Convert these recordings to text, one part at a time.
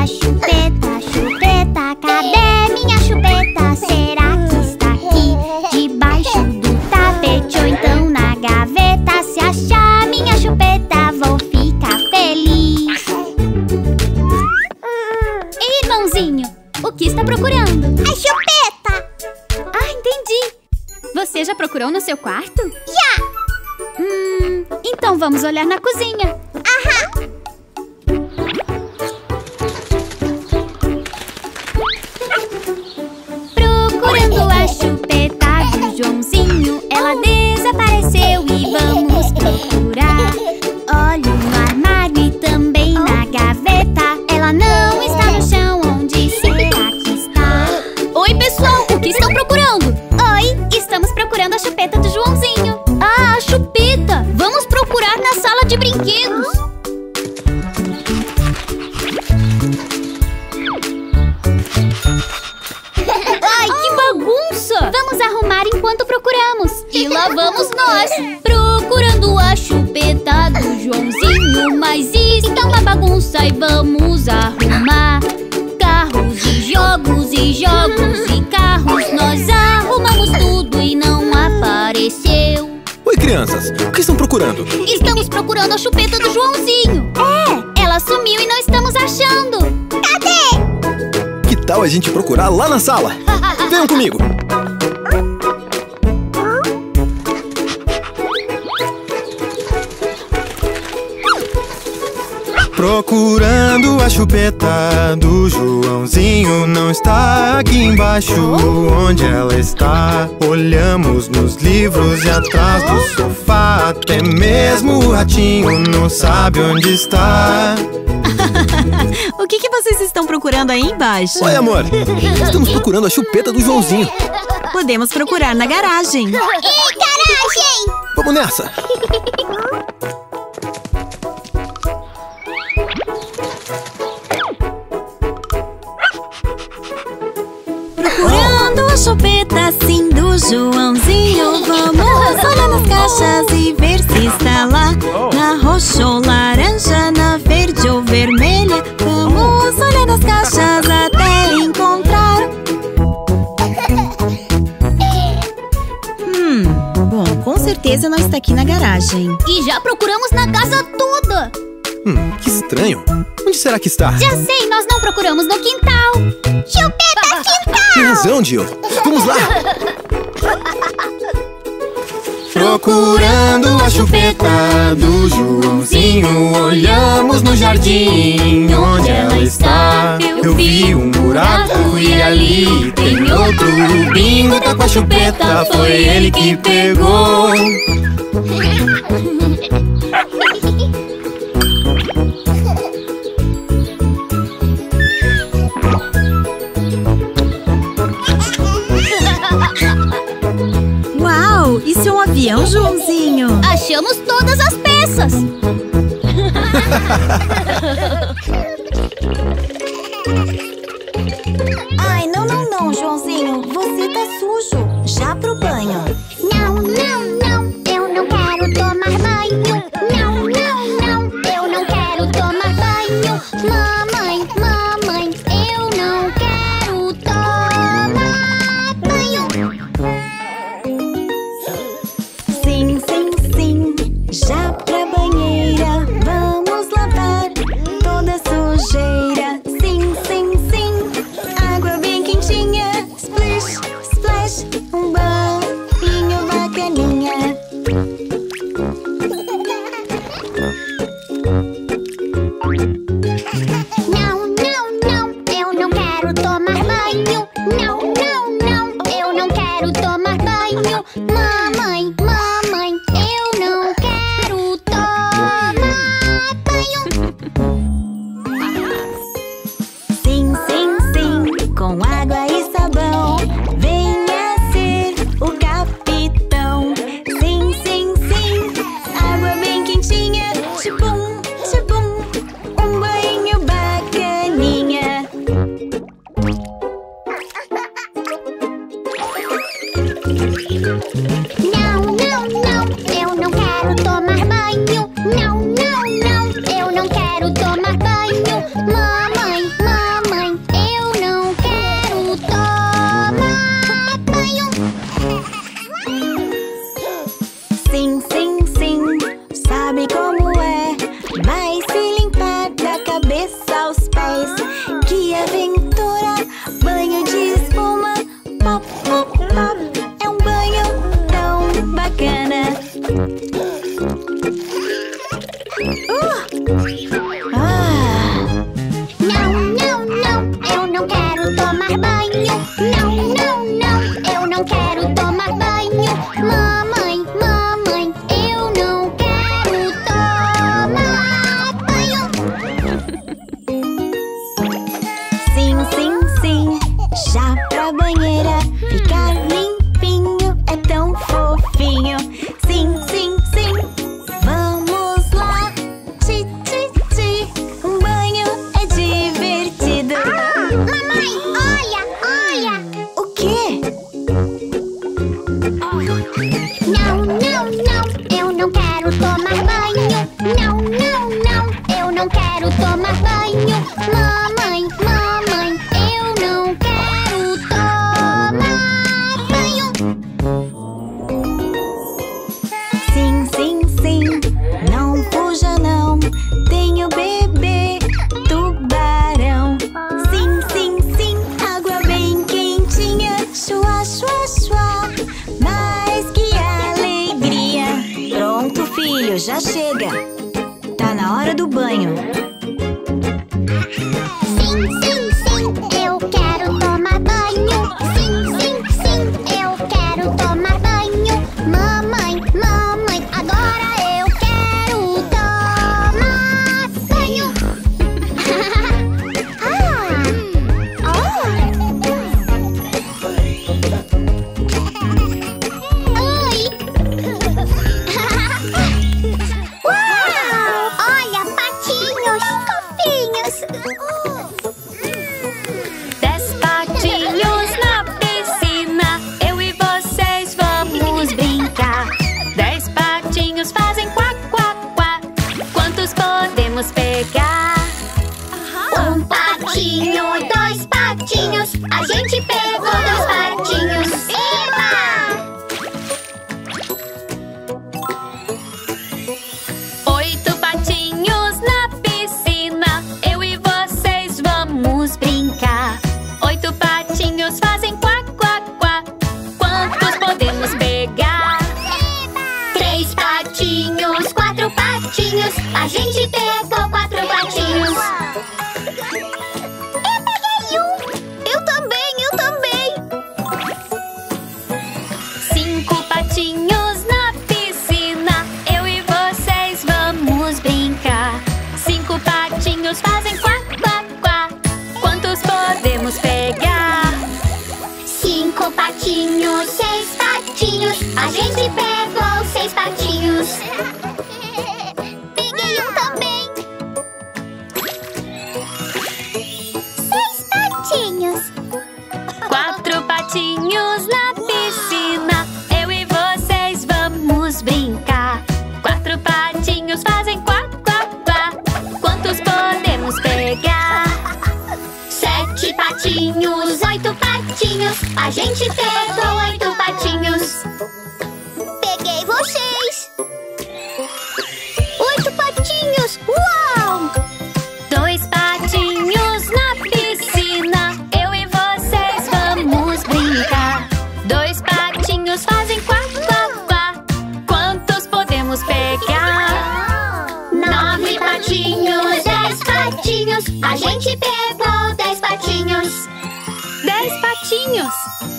chupeta, chupeta, cadê minha chupeta? Será que está aqui debaixo do tapete ou então na gaveta? Se achar minha chupeta, vou ficar feliz. Ei, irmãozinho, o que está procurando? A chupeta! Ah, entendi. Você já procurou no seu quarto? Já! Então vamos olhar na cozinha. Aham! Procurando a chupeta do Joãozinho, ela desapareceu e vamos procurar. Olho no armário e também na gaveta. Ela não está no chão, onde será que está? Oi, pessoal, o que estão procurando? Oi, estamos procurando a chupeta do Joãozinho. Ah, a chupeta! Vamos procurar na sala de brinquedos. Ai, que bagunça! Vamos arrumar enquanto procuramos. E lá vamos nós, procurando a chupeta do Joãozinho. Mas isso é uma bagunça e vamos arrumar. Carros e jogos e carros. Nós arrumamos tudo e não apareceu. Oi, crianças, o que estão procurando? Estamos procurando a chupeta do Joãozinho. Ela sumiu e não estamos achando. Cadê? Que tal a gente procurar lá na sala? Venham comigo! Procurando a chupeta do Joãozinho, não está aqui embaixo. Onde ela está? Olhamos nos livros e atrás do sofá. Até mesmo o ratinho não sabe onde está. O que vocês estão procurando aí embaixo? Oi, amor! Estamos procurando a chupeta do Joãozinho. Podemos procurar na garagem. Ei, garagem! Vamos nessa! Procurando a chupeta assim do Joãozinho. Vamos olhar nas caixas e ver se está lá. Na roxa ou laranja, na verde ou vermelha. Vamos olhar nas caixas até encontrar. Bom, com certeza não está aqui na garagem. E já procuramos na casa toda. Que estranho. Onde será que está? Já sei, nós não procuramos no quintal. Chupeta, quintal! Tem razão, Jill. Vamos lá! Procurando a chupeta do Joãozinho, olhamos no jardim. Onde ela está? Eu vi um buraco e ali tem outro. O Bingo tá com a chupeta, foi ele que pegou. Uau, isso é um avião, Joãozinho? Achamos todas as peças. Ai, não, Joãozinho. Você tá sujo. Já pro banho. Não, eu não quero tomar banho. Não, eu não quero tomar banho. Mamãe, eu não quero tomar banho. Sim, já pra banheira. Vamos lavar toda a sujeira. Sim, água bem quentinha. Splish, splash, um banho bacaninha. Não, eu não quero tomar banho. Não, eu não quero tomar banho. Mamãe, eu não quero tomar banho. pra banheira ficar limpinho. É tão fofinho. Sim, sim, sim. Vamos lá. Ti, ti, ti. Um banho é divertido. Mamãe, olha, olha. O quê? Não, não, não, eu não quero tomar banho. Não, não, não, eu não quero tomar banho. Mamãe, mamãe, eu não quero tomar banho. Sim, sim, sim. Não fuja, não. Tenho bebê tubarão. Sim, sim, sim. Água bem quentinha. Chua, chua, chua. Mas que alegria. Pronto, filho, já chega. Tá na hora do banho. Sim, sim, sim, eu quero tomar banho. Sim, sim, sim, eu quero tomar banho. Mamãe, mamãe, agora eu quero tomar banho. Oi! Uau! Olha, patinhos fofinhos. 10 patinhos na piscina, eu e vocês vamos brincar. 10 patinhos fazem quá, quá, quá. Quantos podemos pegar? Um patinho, dois patinhos, a gente pegou 2 patinhos. Eba! 8 patinhos na piscina, eu e vocês vamos brincar. 8 patinhos fazem quá, quá, quá. Quantos podemos pegar? 3 patinhos, 4 patinhos, a gente pegou 4 patinhos. Eu peguei um. Eu também, eu também. 5 patinhos na piscina, eu e vocês vamos brincar. 5 patinhos fazem quá, quá, quá. Quantos podemos pegar? 5 patinhos, 6 patinhos, a gente pegou 6 patinhos. Peguei um também. 6 patinhos. 4 patinhos na piscina, eu e vocês vamos brincar. 4 patinhos fazem quá, quá, quá. Quantos podemos pegar? 7 patinhos, 8 patinhos, a gente pegou 8 patinhos. Peguei vocês. 8 patinhos, uau! 2 patinhos na piscina, eu e vocês vamos brincar. 2 patinhos fazem quá, quá, quá. Quantos podemos pegar? 9 patinhos, 10 patinhos, a gente pegou 10 patinhos. 10 patinhos!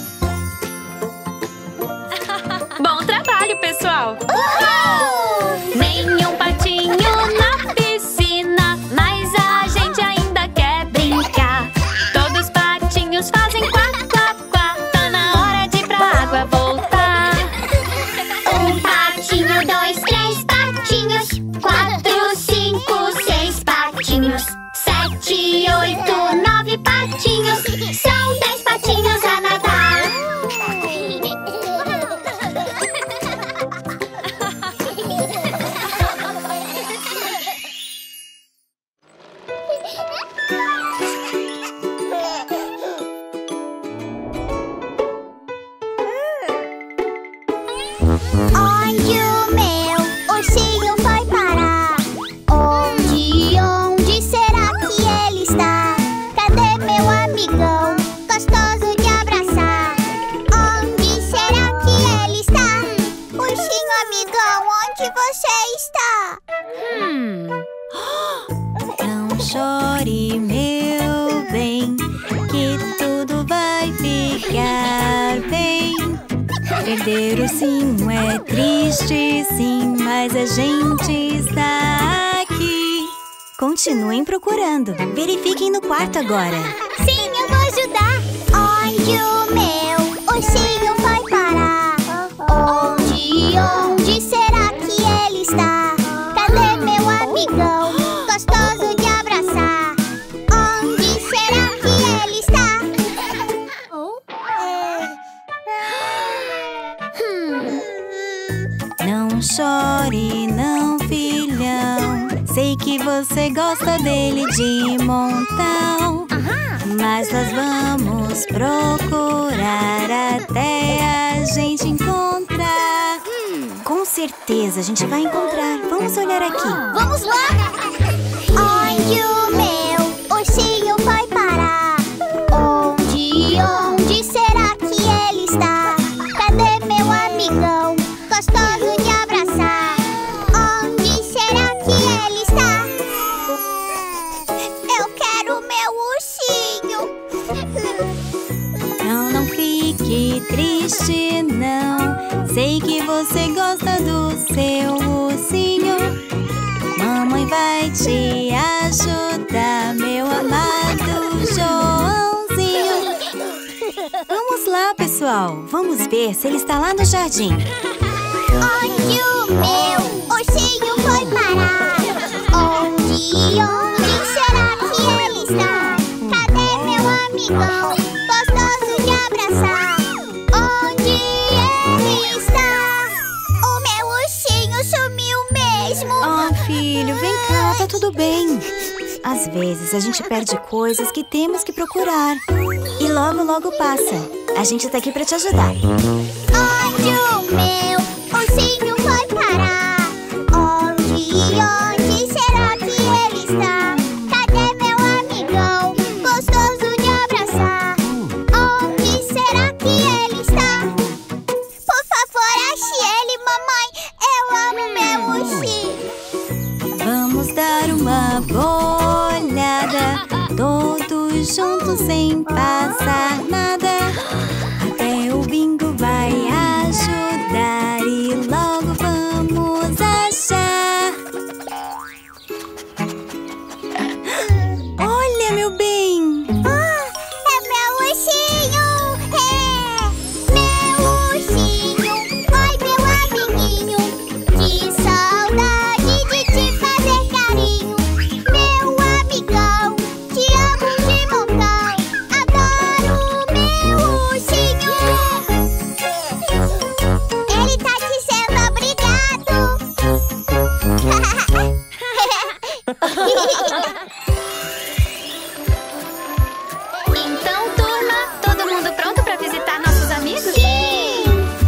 Bom trabalho, pessoal! Uhul! Nenhum patinho na piscina, mas a gente ainda quer brincar. Todos os patinhos fazem quá, quá, quá. Tá na hora de ir pra água voltar. 1 patinho, 2, 3 patinhos, 4, 5, 6 patinhos, 7, 8, 9 patinhos, são 10 patinhos a nadar. Onde o meu ursinho foi parar? Onde será que ele está? Cadê meu amigão, gostoso de abraçar? Onde será que ele está? Ursinho amigão, onde você está? Não chore, meu bem, que tudo vai ficar bem. Perder o ursinho é triste, sim, mas a gente está aqui. Continuem procurando. Verifiquem no quarto agora. Sim, eu vou ajudar. Onde o meu ursinho foi parar? Onde será que ele está? Cadê meu amigão, gostoso de abraçar? Onde será que ele está? Não chore, não, filhão. Sei que você gosta dele de montão. Mas nós vamos procurar até a gente encontrar. Com certeza a gente vai encontrar. Vamos olhar aqui. Vamos lá! Onde o meu ursinho foi parar? Onde será que ele está? Cadê meu amigão, gostoso de abraçar? Onde será que ele está? Eu quero meu ursinho. Não fique triste, não. Sei que você gosta do seu ursinho. Mamãe vai te ajudar, meu amado Joãozinho. Vamos lá, pessoal. Vamos ver se ele está lá no jardim. Onde o meu ursinho foi parar? Onde será que ele está? Cadê meu amigão, gostoso de abraçar? Onde ele está? O meu ursinho sumiu mesmo. Oh, filho, vem cá, tá tudo bem. Às vezes a gente perde coisas que temos que procurar. E logo, logo passa. A gente tá aqui pra te ajudar. Onde o meu ursinho foi parar? Onde será que ele está? Cadê meu amigão, gostoso de abraçar? Onde será que ele está? Por favor, ache ele, mamãe. Eu amo meu ursinho. Vamos dar uma boa olhada, todos juntos sem passar nada. Até o bingo vai ajudar e logo vamos achar. Olha, meu bem! É meu ursinho! É meu ursinho! Oi, meu amiguinho! Que saudade de te fazer carinho! Meu amigão, te amo de montão! Adoro meu ursinho! Ele tá dizendo obrigado! Então, turma, todo mundo pronto pra visitar nossos amigos? Sim!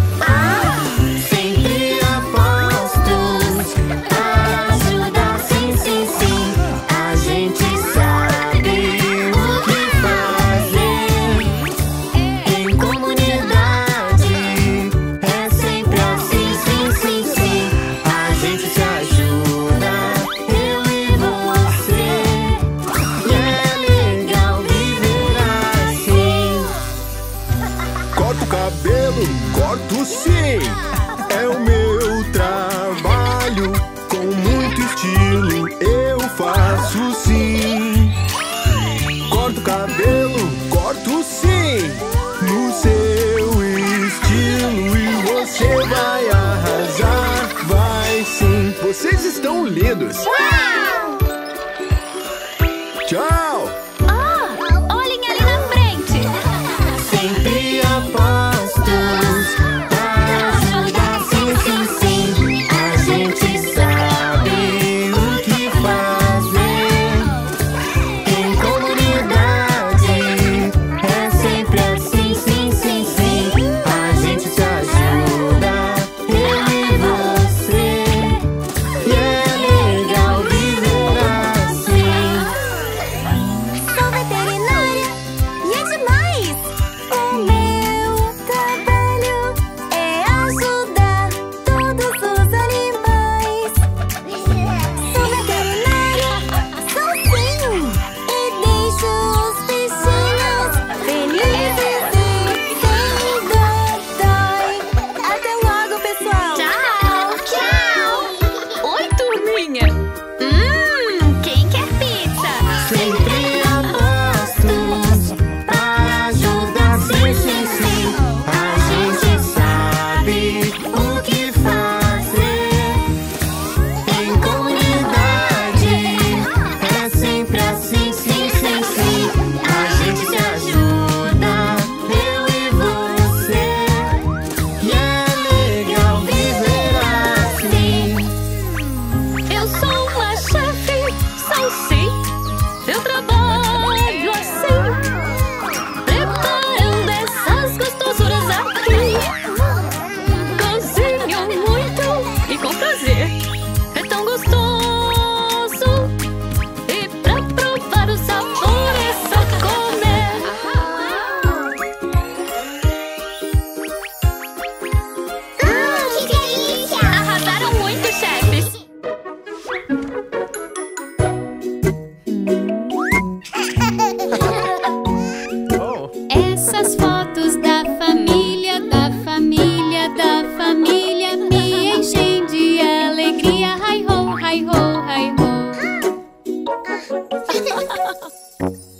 Sempre apostos a ajudar, sim, sim, sim. A gente sabe o que fazer. Em comunidade é sempre assim, sim, sim, sim. A gente se ajuda, eu e você. E é legal viver assim. Corto o cabelo, corto sim. É o meu trabalho. Com muito estilo eu faço sim. Corto o cabelo, corto sim. No seu estilo e você vai arrasar. Vai sim. Vocês estão lindos. Tchau. Olhem ali na frente! Sempre apostos a ajudar, sim, sim, sim. A gente sabe o que fazer. Em comunidade é sempre assim, sim, sim, sim. A gente se ajuda, eu e você. E é legal viver assim.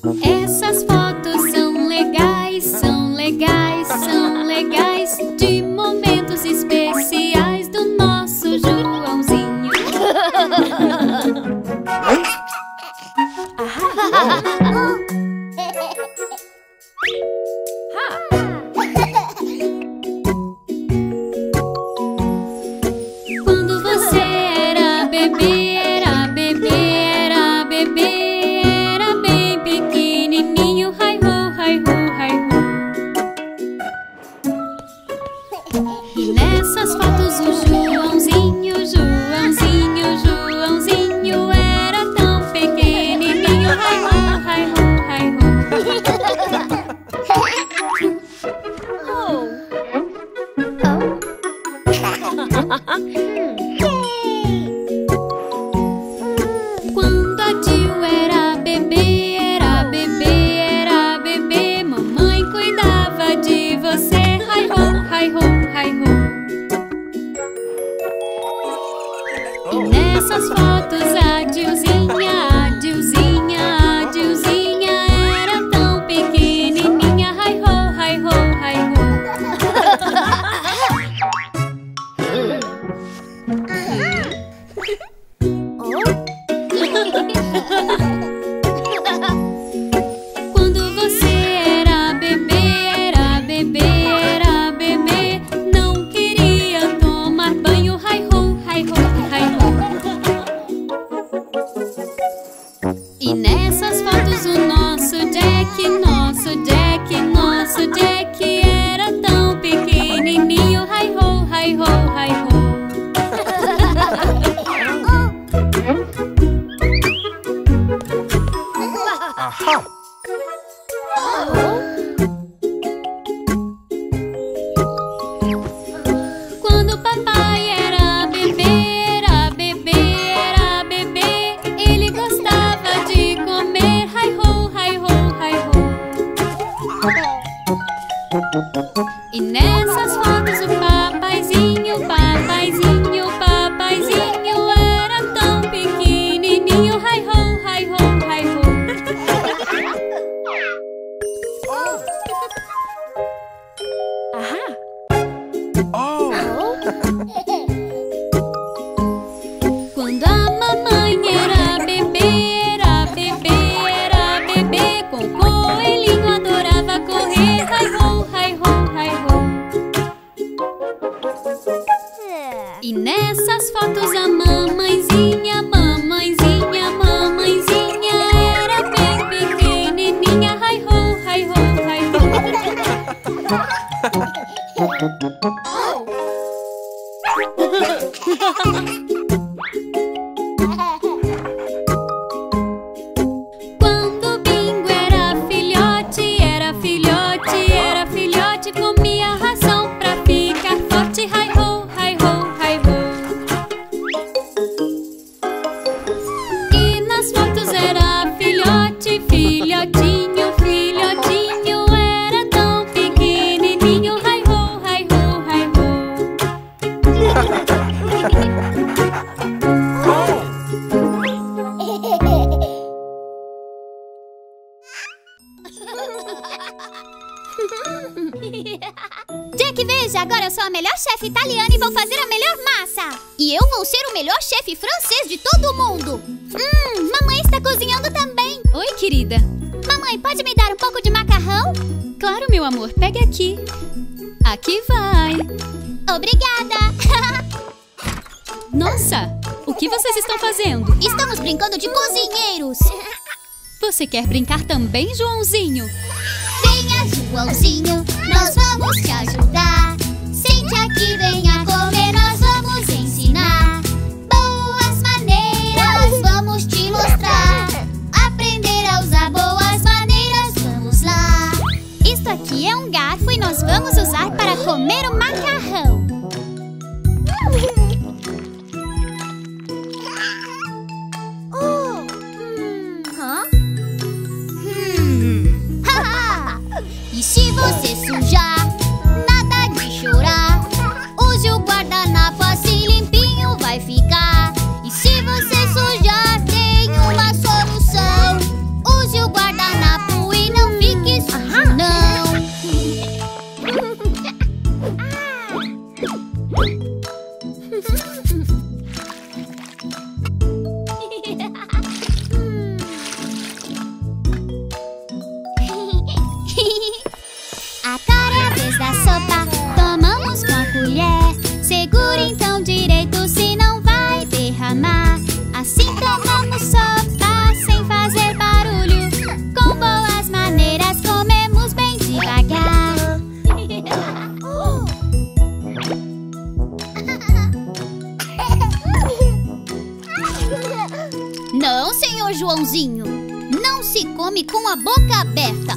Essas fotos são legais, são legais, são legais, de momentos especiais do nosso Joãozinho. Quando você era bebê, era bebê, era bebê, era bem pequenininho, hi-ho, hi-ho, hi-ho. E nessas fotos o Joãozinho, Joãozinho, Joãozinho era tão pequenininho, hi-ho, hi-ho, hi-ho. Quando a Jill era bebê, era bebê, era bebê, mamãe cuidava de você, hi-ho, hi-ho, hi-ho. E nessas fotos a Jillzinha, a Jillzinha, a Jillzinha era tão pequenininha, hi-ho, hi-ho, hi-ho. Quando você era bebê, era bebê, era bebê, não queria tomar banho, hi-ho, hi-ho, hi-ho. E nessas fotos o nosso Jack, nosso Jack, nosso Jack era tão pequenininho, hi-ho, hi-ho, hi-ho. Quando papai era bebê, era bebê, era bebê, ele gostava de comer, hi-ho, hi-ho, hi-ho. E nessas fotos o papaizinho, papaizinho, papaizinho era tão pequenininho, hi-ho, hi-ho, hi-ho. Quando a mamãe era bebê, era bebê, era bebê, com o coelhinho adorava correr, hi-ho, hi-ho, hi-ho. E nessas fotos a mamãezinha, mamãezinha, mamãezinha era bem pequenininha, hi-ho, hi-ho, hi-ho. Quando o Bingo era filhote, era filhote, era filhote, comia ração pra ficar forte, hi-ho, hi-ho, hi-ho. E nas fotos era filhote, filhotinho, filhotinho, era tão pequenininho, hi-ho, hi-ho, hi-ho. Jack, veja, agora eu sou a melhor chefe italiana e vou fazer a melhor massa. E eu vou ser o melhor chefe francês de todo o mundo. Mamãe está cozinhando também. Oi, querida. Mamãe, pode me dar um pouco de macarrão? Claro, meu amor, pegue aqui. Aqui vai. Obrigada. Nossa, o que vocês estão fazendo? Estamos brincando de cozinheiros. Você quer brincar também, Joãozinho? Venha, Joãozinho, nós vamos te ajudar. Sente aqui, venha comer, nós vamos ensinar. Boas maneiras, vamos te mostrar. Aprender a usar boas maneiras, vamos lá. Isto aqui é um garfo e nós vamos usar para comer o macarrão. E se você sujar, nada de chorar. Use o guardanapo, assim limpinho vai ficar. E se você sujar, tem uma solução. Use o guardanapo. come com a boca aberta.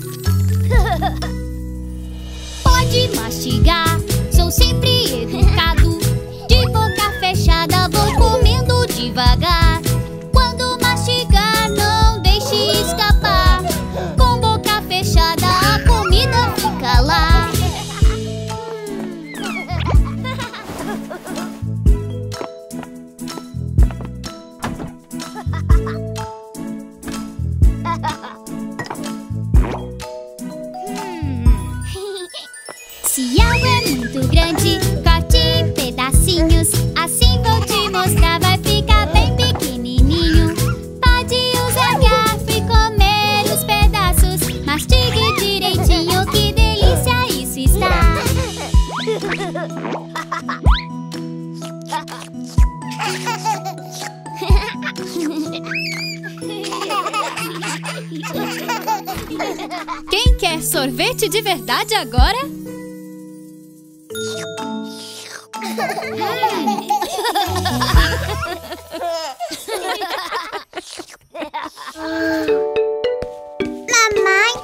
Pode mastigar, sou sempre educado. De boca fechada vou comendo devagar. Quando mastigar, não deixe escapar. Com boca fechada, a comida fica lá. Se algo é muito grande, corte em pedacinhos. Assim vou te mostrar, vai ficar bem pequenininho. Pode usar garfo e comer os pedaços. Mastigue direitinho, que delícia isso está. Quem quer sorvete de verdade agora? Mamãe?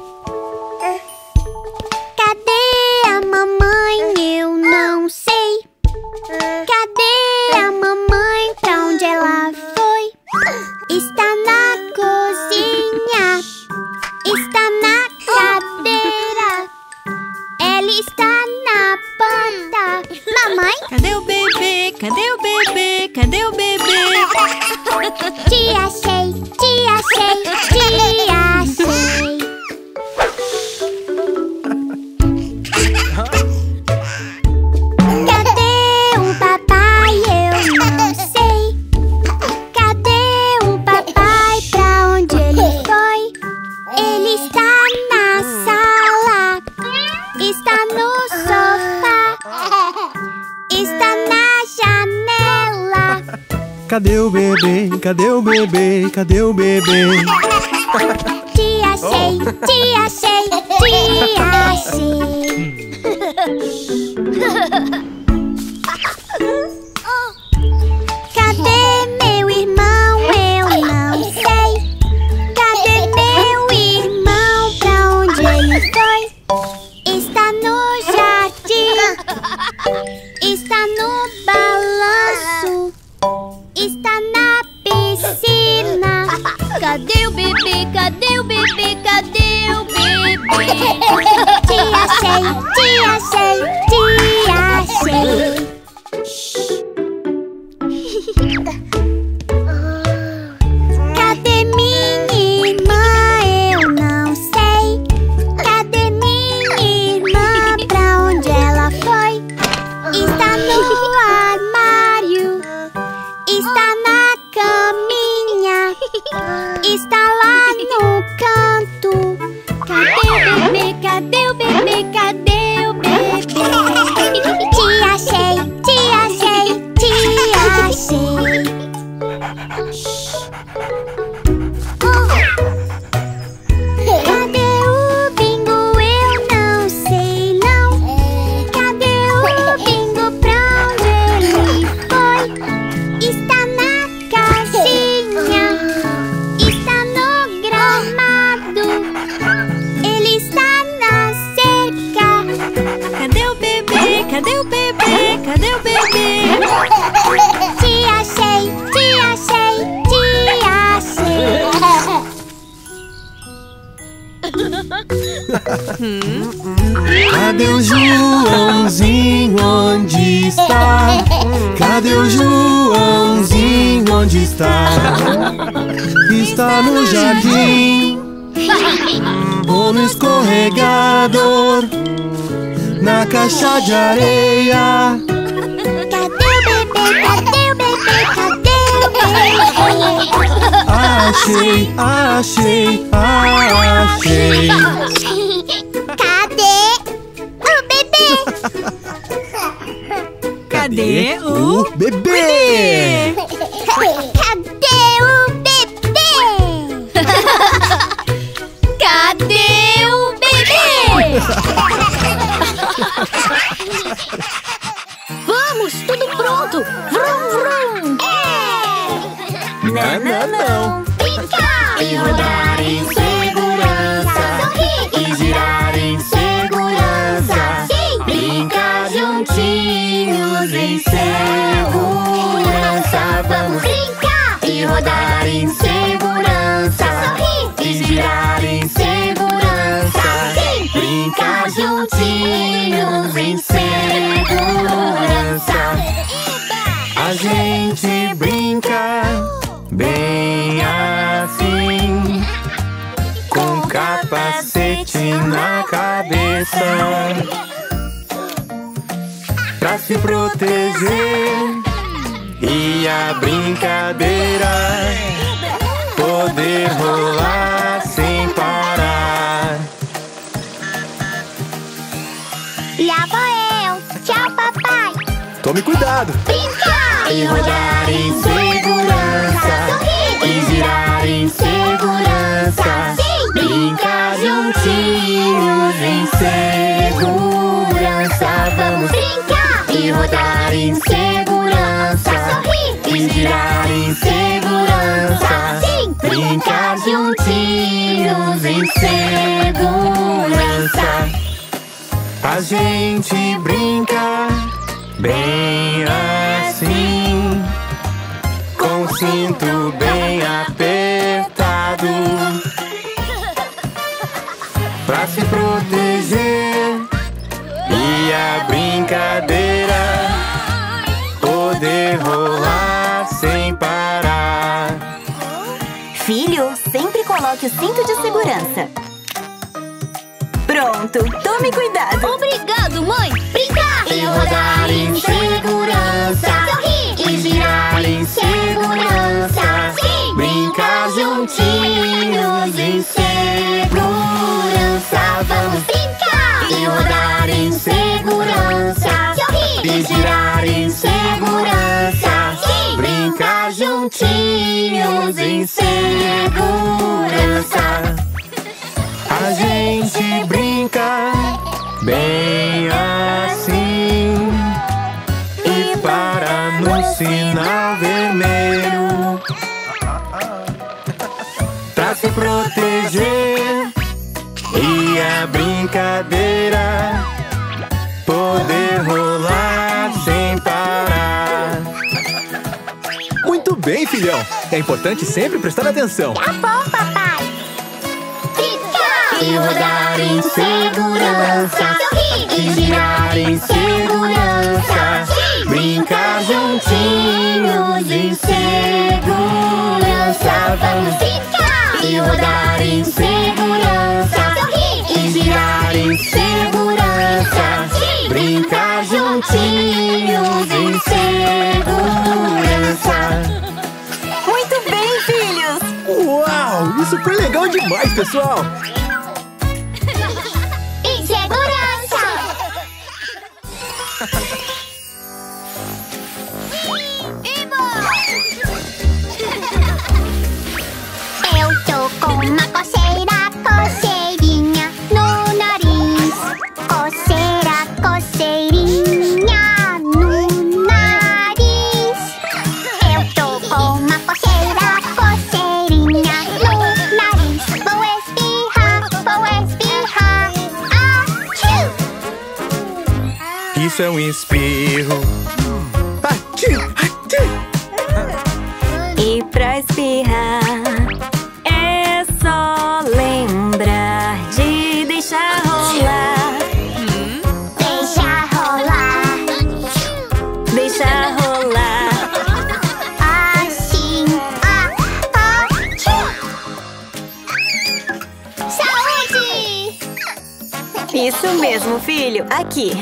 Cadê a mamãe? Eu não sei. Cadê a mamãe? Pra onde ela foi? Está na cozinha. Está na cadeira. Ela está na porta. Mamãe? Cadê o bebê? Cadê o bebê? Cadê o bebê? Te achei, te achei, te achei. Cadê o papai? Eu não sei. Cadê o papai? Pra onde ele foi? Ele está na sala. Está no sofá. Está na janela. Cadê o bebê? Cadê o bebê? Cadê o bebê? Te achei, te achei, te achei. Cadê meu irmão? Eu não sei. Cadê meu irmão? Pra onde ele foi? Está no jardim. Está no balanço. Está na piscina. Cadê o bebê? Cadê o bebê? Cadê o bebê? Te achei, te achei, te achei. Cadê minha irmã? Eu não sei. Cadê minha irmã? Pra onde ela foi? Está no armário. Está na caminha. Está lá no canto. Cadê o bebê? Cadê o bebê? Cadê o bebê? Te achei, te achei, te achei. Cadê o bingo? Eu não sei não. Cadê o bingo? Pra onde ele foi? Está na casinha. Está no gramado. Ele está na cerca. Cadê o bebê? Cadê o bebê? Cadê o bebê? Te achei, te achei, te achei. Cadê o Joãozinho? Onde está? Cadê o Joãozinho? Onde está? Está no jardim ou no escorregador, na caixa de areia. Cadê o bebê? Cadê o bebê? Cadê o bebê? Achei, achei, achei. Cadê o bebê? Cadê o bebê? Cadê o bebê? Cadê o bebê? Vamos, tudo pronto! Vrum, vrum! Não, não, não. Fica! E rodar, em segurança e girar em segurança. Brincar juntinhos em segurança. Vamos brincar e rodar em segurança e girar em segurança. Brincar juntinhos em segurança. A gente brinca bem assim, com capacete na cabeça, pra se proteger e a brincadeira poder rolar sem parar. Lá vou eu. Tchau, papai. Tome cuidado! Brincar E rodar em segurança e girar em segurança. Brincar juntinhos em segurança. Vamos brincar e rodar em segurança e girar em segurança. Brincar juntinhos em segurança. A gente brinca bem assim, com o cinto bem apertado, pra se proteger e a brincadeira poder rolar sem parar. Filho, sempre coloque o cinto de segurança. Pronto, tome cuidado. Obrigado, mãe. Brincar E rodar em segurança e girar em segurança. Brincar juntinhos em segurança. Vamos brincar e rodar em segurança e girar em segurança. Brincar juntinhos em segurança. A gente brinca bem assim e para no sinal vermelho, pra se proteger e a brincadeira poder rolar sem parar. Muito bem, filhão! É importante sempre prestar atenção. Tá bom, papai. E rodar em segurança e girar em segurança. Brincar juntinhos em segurança. Vamos brincar e rodar em segurança e girar em segurança. Brincar juntinhos em segurança. Muito bem, filhos. Uau! Isso foi legal demais, pessoal! Insegurança. Eu tô com uma coceira, coceirinha no nariz. Coceira, coceirinha no nariz. Eu tô com uma coceira, coceirinha no nariz. Vou espirrar, achoo! Isso é um espirro. Ati, ati. E pra espirrar é só lembrar de deixar rolar. Deixa rolar, Deixar rolar. assim, achoo! Saúde! Isso mesmo, filho. Aqui.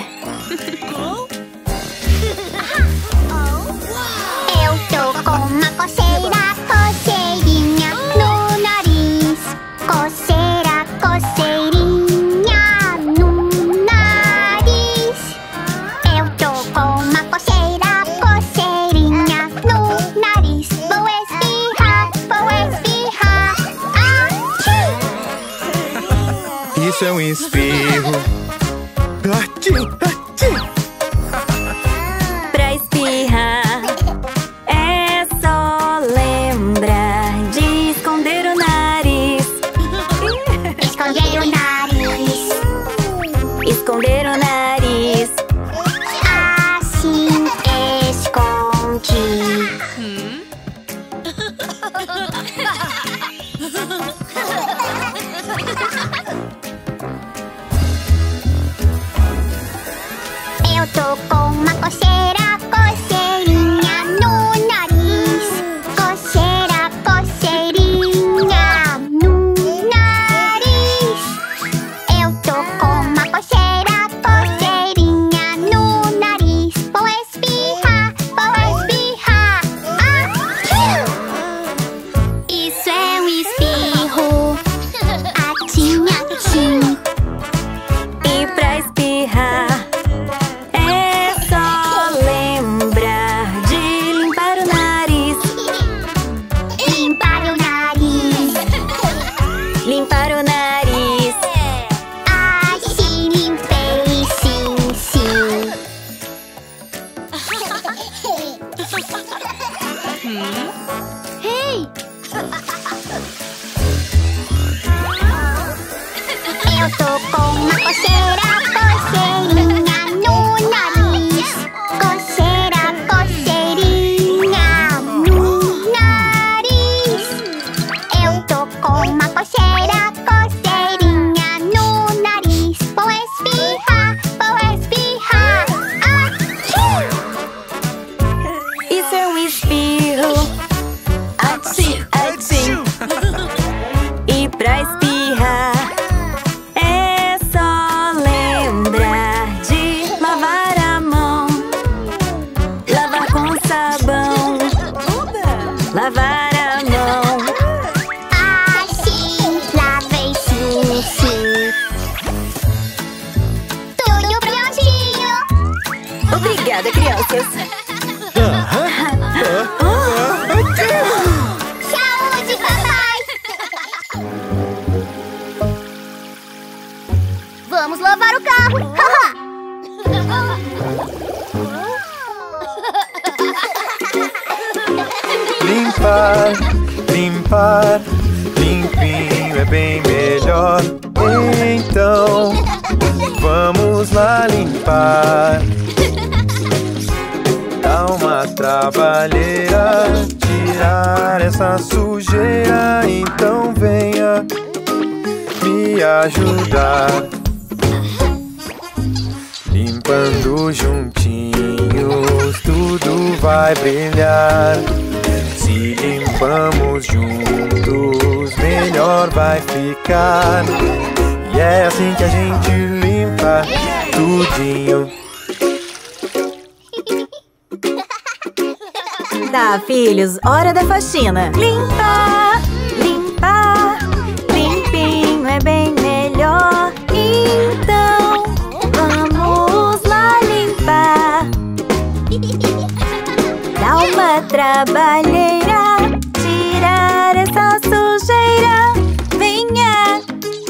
Eu tô com uma coceira, coceirinha no nariz. Coceira, coceirinha no nariz. Eu tô com uma coceira, coceirinha no nariz. Vou espirrar, achoo! Isso é um espirro. Ati, ati. Pra espirrar é só lembrar de esconder o nariz. limpar o nariz. Ai, sim, limpei, sim, sim. Hey! Eu tô com uma coceirinha no nariz. Coceira, coceirinha no nariz. Eu tô com uma coceirinha no nariz. Vou espirrar, Achoo! Isso é um espirro. Atchim, atchim. E pra espirrar é só lembrar de lavar a mão. Lavar com sabão. Lavar a mão. Assim, lavei, sim, sim. Tudo prontinho. Obrigada, crianças. Saúde, papai. Vamos lavar o carro. Limpar, limpar, limpinho é bem melhor. Então, vamos lá limpar. Dá uma trabalheira tirar essa sujeira. Então venha me ajudar. Limpando juntinhos, tudo vai brilhar. Se limpamos juntos, melhor vai ficar. E é assim que a gente limpa tudinho. Tá, filhos, hora da faxina. Limpar, limpar, limpinho é bem melhor. Então, vamos lá limpar. Dá uma trabalheira tirar essa sujeira. Venha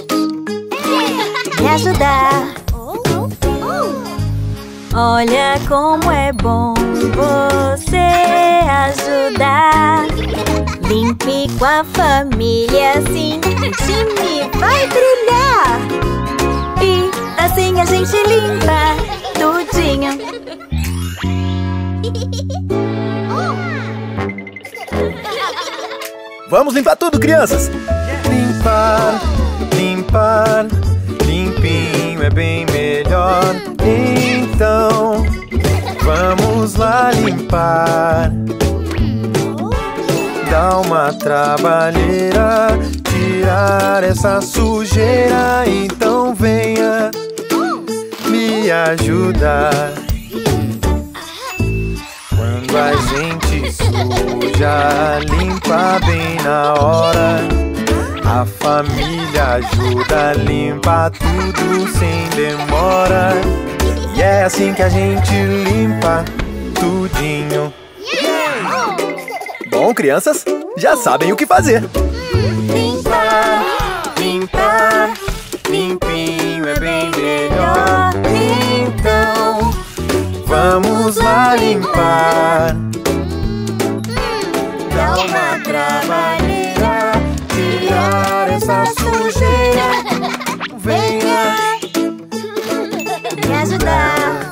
me ajudar. Olha como é bom você ajudar. Limpe com a família, assim o time vai brilhar. E assim a gente limpa tudinho. Vamos limpar tudo, crianças! Limpar, limpar, limpinho é bem melhor. Então, vamos lá limpar. Dá uma trabalheira tirar essa sujeira. Então venha me ajudar. Quando a gente suja, limpa bem na hora. A família ajuda a limpar tudo sem demora. E é assim que a gente limpa tudinho. Bom, crianças, já sabem o que fazer. Limpar, limpar, limpinho é bem melhor. Então, vamos lá limpar. Dá uma trabalheira tirar essa sujeira. Venha Me ajudar.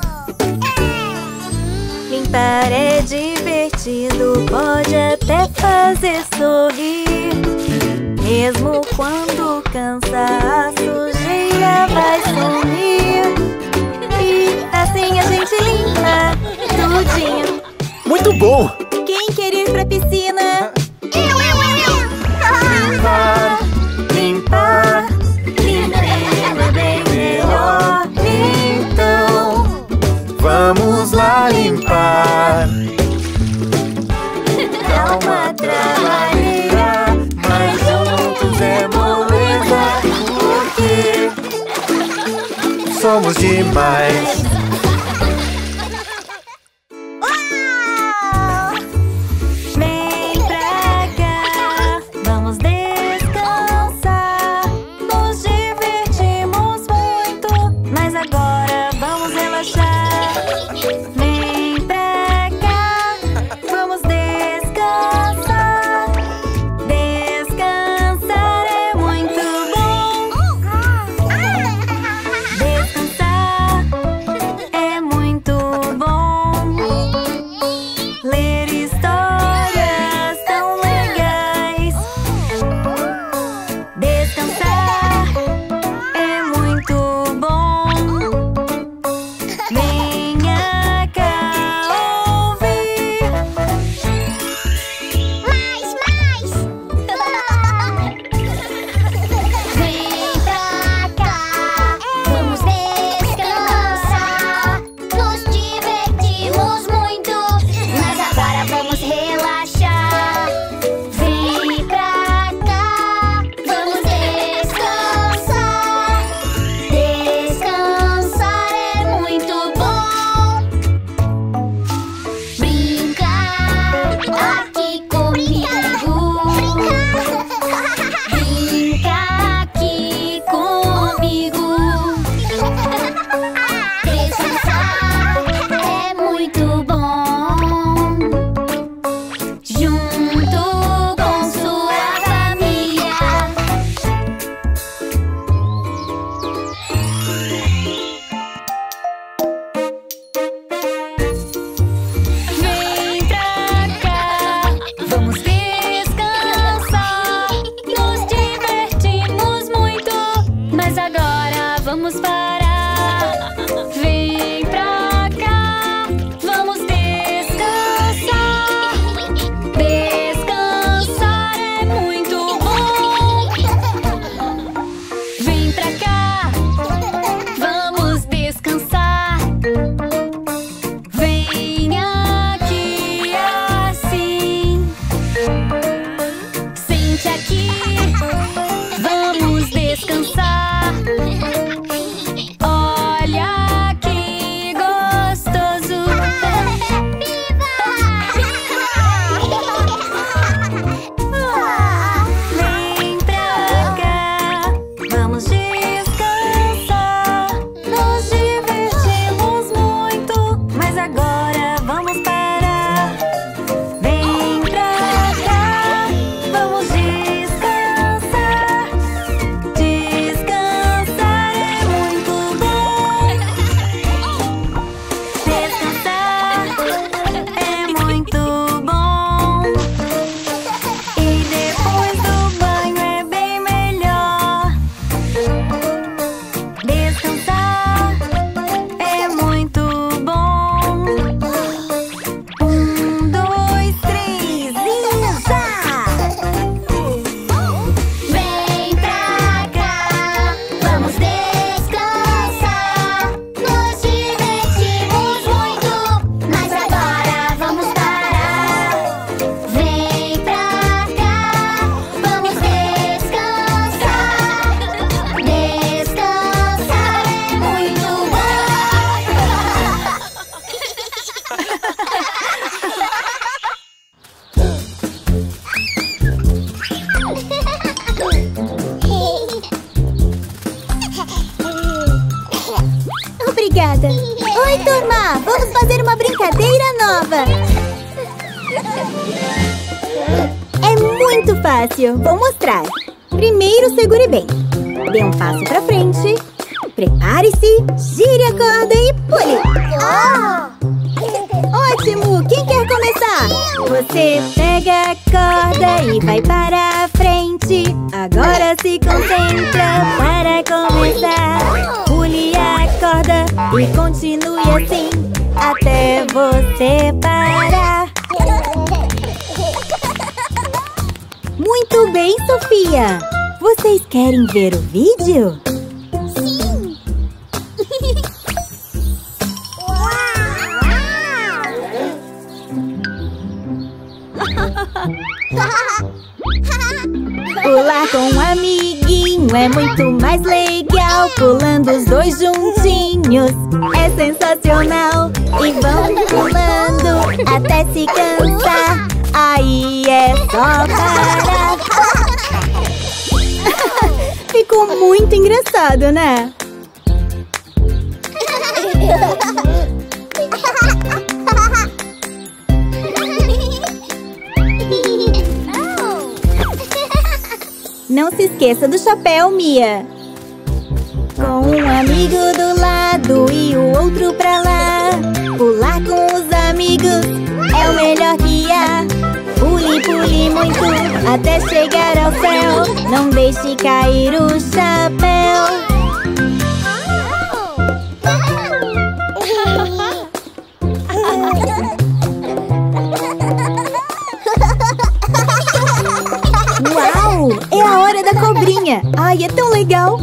Limpar é divertido, pode até fazer sorrir. Mesmo quando cansa, a sujeira vai sumir. E assim a gente limpa tudinho. Muito bom! Quem quer ir pra piscina? Limpar, limpar, limpinho é bem melhor. Então, vamos lá limpar. Dá uma trabalheira, mas juntos é moleza. Porque somos demais. Vem pra cá, vamos descansar. mas agora vamos parar. Vem pra cá, vamos descansar. Descansar é muito bom. Vem pra cá, vamos descansar. Vem aqui assim. Sente aqui, vamos descansar. Olha que gostoso. Vem pra cá, vamos descansar. Nos divertimos muito, mas agora vamos parar. Vem pra cá, vamos descansar. Descansar é muito bom. Descansar é muito bom. E depois do banho é bem melhor. Descansar é muito bom. 1, 2, 3 e já! Vem pra cá, vamos descansar. Nos divertimos muito, mas agora vamos parar. Vem pra cá, vamos descansar. Descansar é muito Obrigada. Oi, turma! Vamos fazer uma brincadeira nova. É muito fácil. Vou mostrar. Primeiro, segure bem. Dê um passo pra frente. Prepare-se, gire a corda e pule. Ótimo! Quem quer começar? Você pega a corda e vai para a frente. Agora se concentra para começar. Pule a corda e continue assim até você parar. Muito bem, Sofia! Vocês querem ver o vídeo? Pular com um amiguinho é muito mais legal. Pulando os dois juntinhos é sensacional. E vão pulando até se cansar. Aí é só parar. Ficou muito engraçado, né? Não se esqueça do chapéu, Mia. Com um amigo do lado e o outro pra lá. Pular com os amigos é o melhor que há. Pule, pule muito até chegar ao céu. Não deixe cair o chapéu. Uau! É a hora da cobrinha! Ai, é tão legal!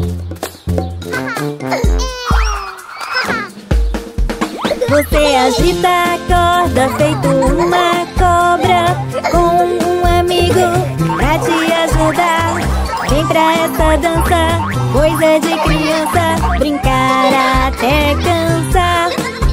Você agita a corda feito uma cobra. Com um amigo pra te ajudar. Vem pra essa dança, coisa de criança. Brincar até cansar.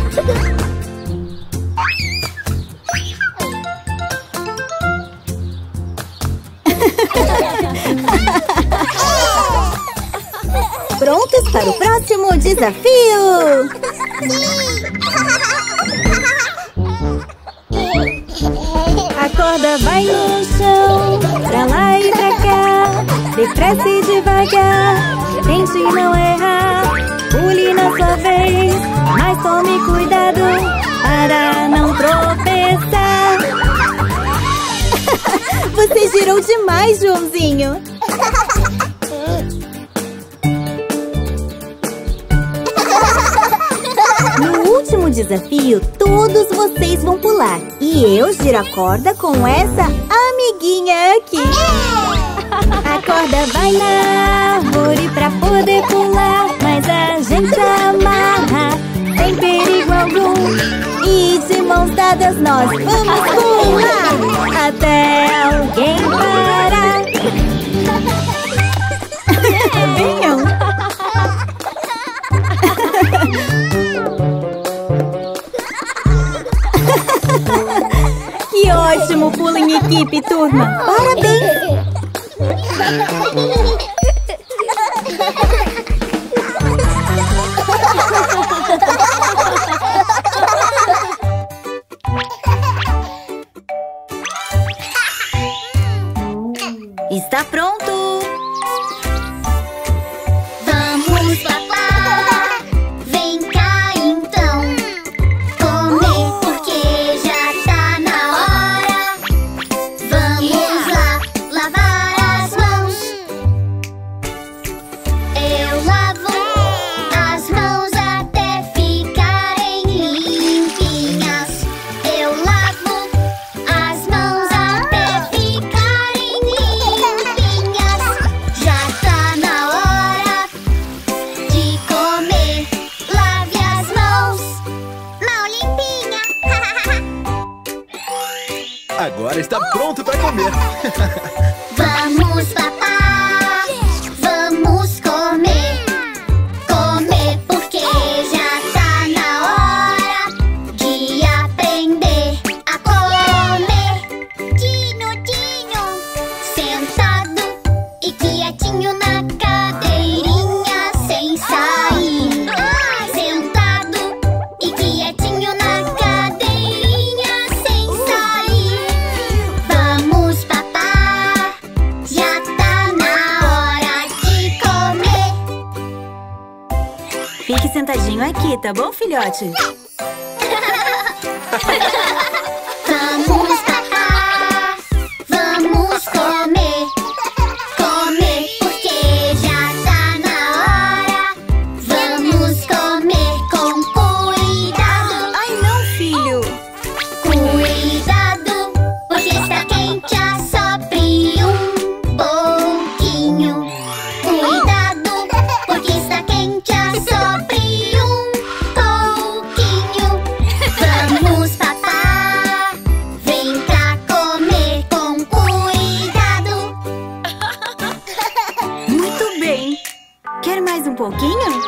Prontos para o próximo desafio? A corda vai no chão, pra lá e pra cá. Depressa e devagar, tente não errar. Pule na sua vez, mas tome cuidado para não tropeçar. Você girou demais, Joãozinho. desafio, todos vocês vão pular. E eu giro a corda com essa amiguinha aqui. A corda vai na árvore pra poder pular, mas a gente amarra sem perigo algum. E de mãos dadas nós vamos pular até alguém parar. Venham! Que ótimo pulo em equipe, turma! Parabéns! Está pronto! Vamos, papá, vem cá então, comer porque já tá na hora. Vamos lá, lavar as mãos. Eu lavo as mãos até ficarem limpinhas. Eu lavo as mãos até ficarem limpinhas. Já tá na hora de comer. Lave as mãos. Mão limpinha. Agora está pronto para comer. Vamos, papá, vamos comer. Comer porque já tá na hora de aprender a comer. Dinho, sentado e quietinho na cadeirinha sem sair. Sentado e quietinho na cadeirinha sem sair. Vamos, papá, já tá na hora de comer. Fique sentadinho aqui, tá bom, filhote? Vamos, papá, vamos comer. Comer porque já tá na hora. Vamos comer com cuidado. Ai, não, filho! Cuidado, porque está quente, assopre um pouquinho. Cuidado, porque está quente, assopre um pouquinho. Vamos, papá, vem cá comer com cuidado. Muito bem! Quer mais um pouquinho?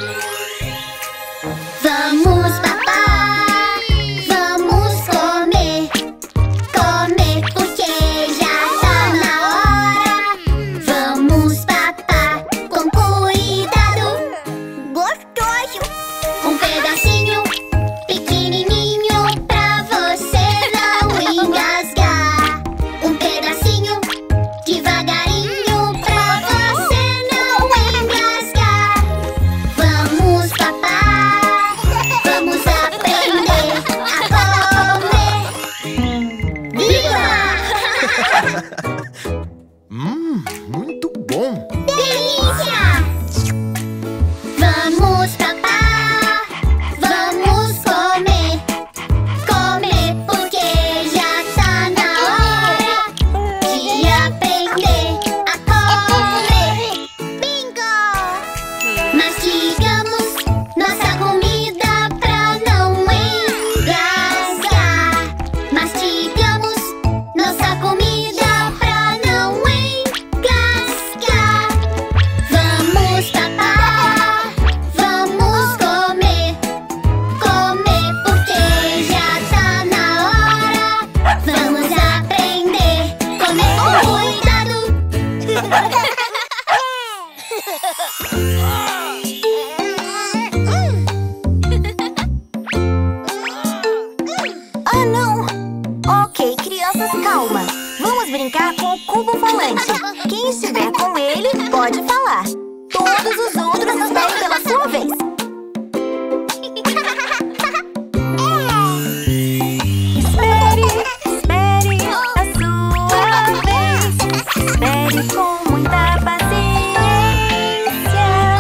Vamos, papá, vamos comer. Comer porque já tá na hora. Vamos, papá, com cuidado. Gostoso! Um pedacinho pequenininho pra você não engasgar. Um pedacinho devagarinho pra você não engasgar. Vamos, papá, vamos aprender a comer. Viva! Muito bom. Delícia! Vamos, papá, vamos comer. Comer porque já tá na hora de aprender a comer. Bingo! Mastigamos nossa comida pra não engasgar. Mastigamos nossa comida pra não engasgar. Vamos, papá, vamos comer. Comer porque já tá na hora. Vamos aprender. Comer com cuidado. Ah, não! Ok, crianças, calma. Vamos brincar com o cubo falante. Quem estiver com ele pode falar. Todos os outros esperem pela sua vez. Espere, espere a sua vez. Espere com muita paciência.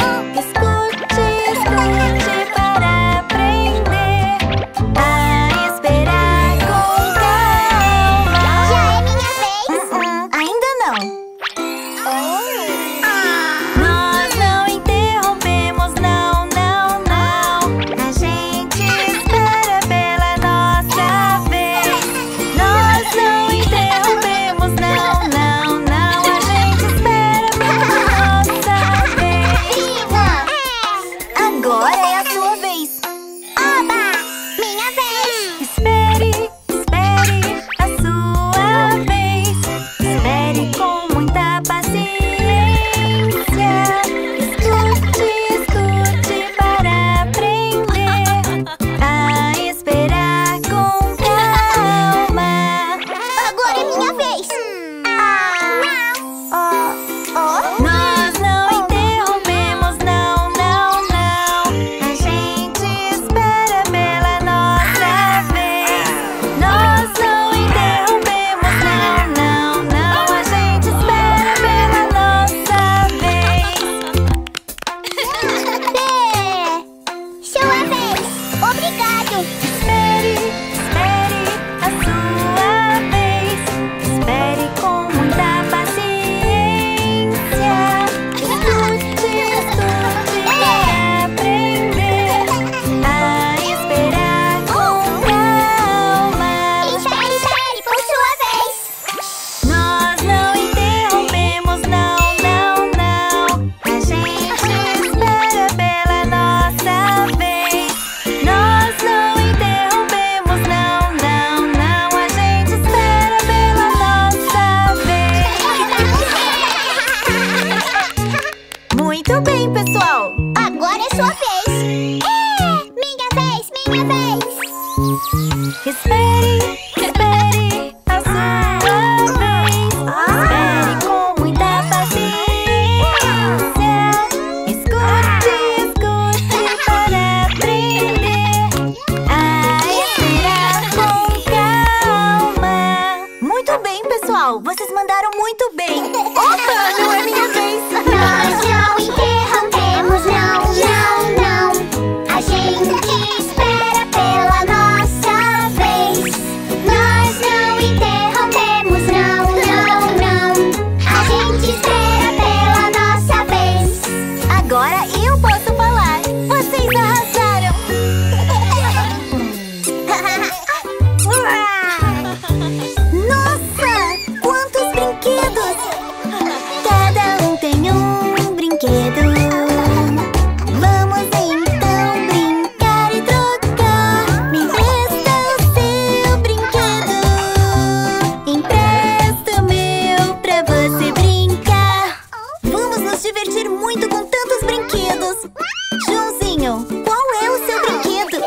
Agora eu posso falar. Vocês arrasaram. Nossa, quantos brinquedos! Cada um tem um brinquedo. Vamos então brincar e trocar. Me empresta o seu brinquedo. Empresta o meu pra você brincar. Vamos nos divertir muito com tantos brinquedos. Joãozinho, qual é o seu brinquedo?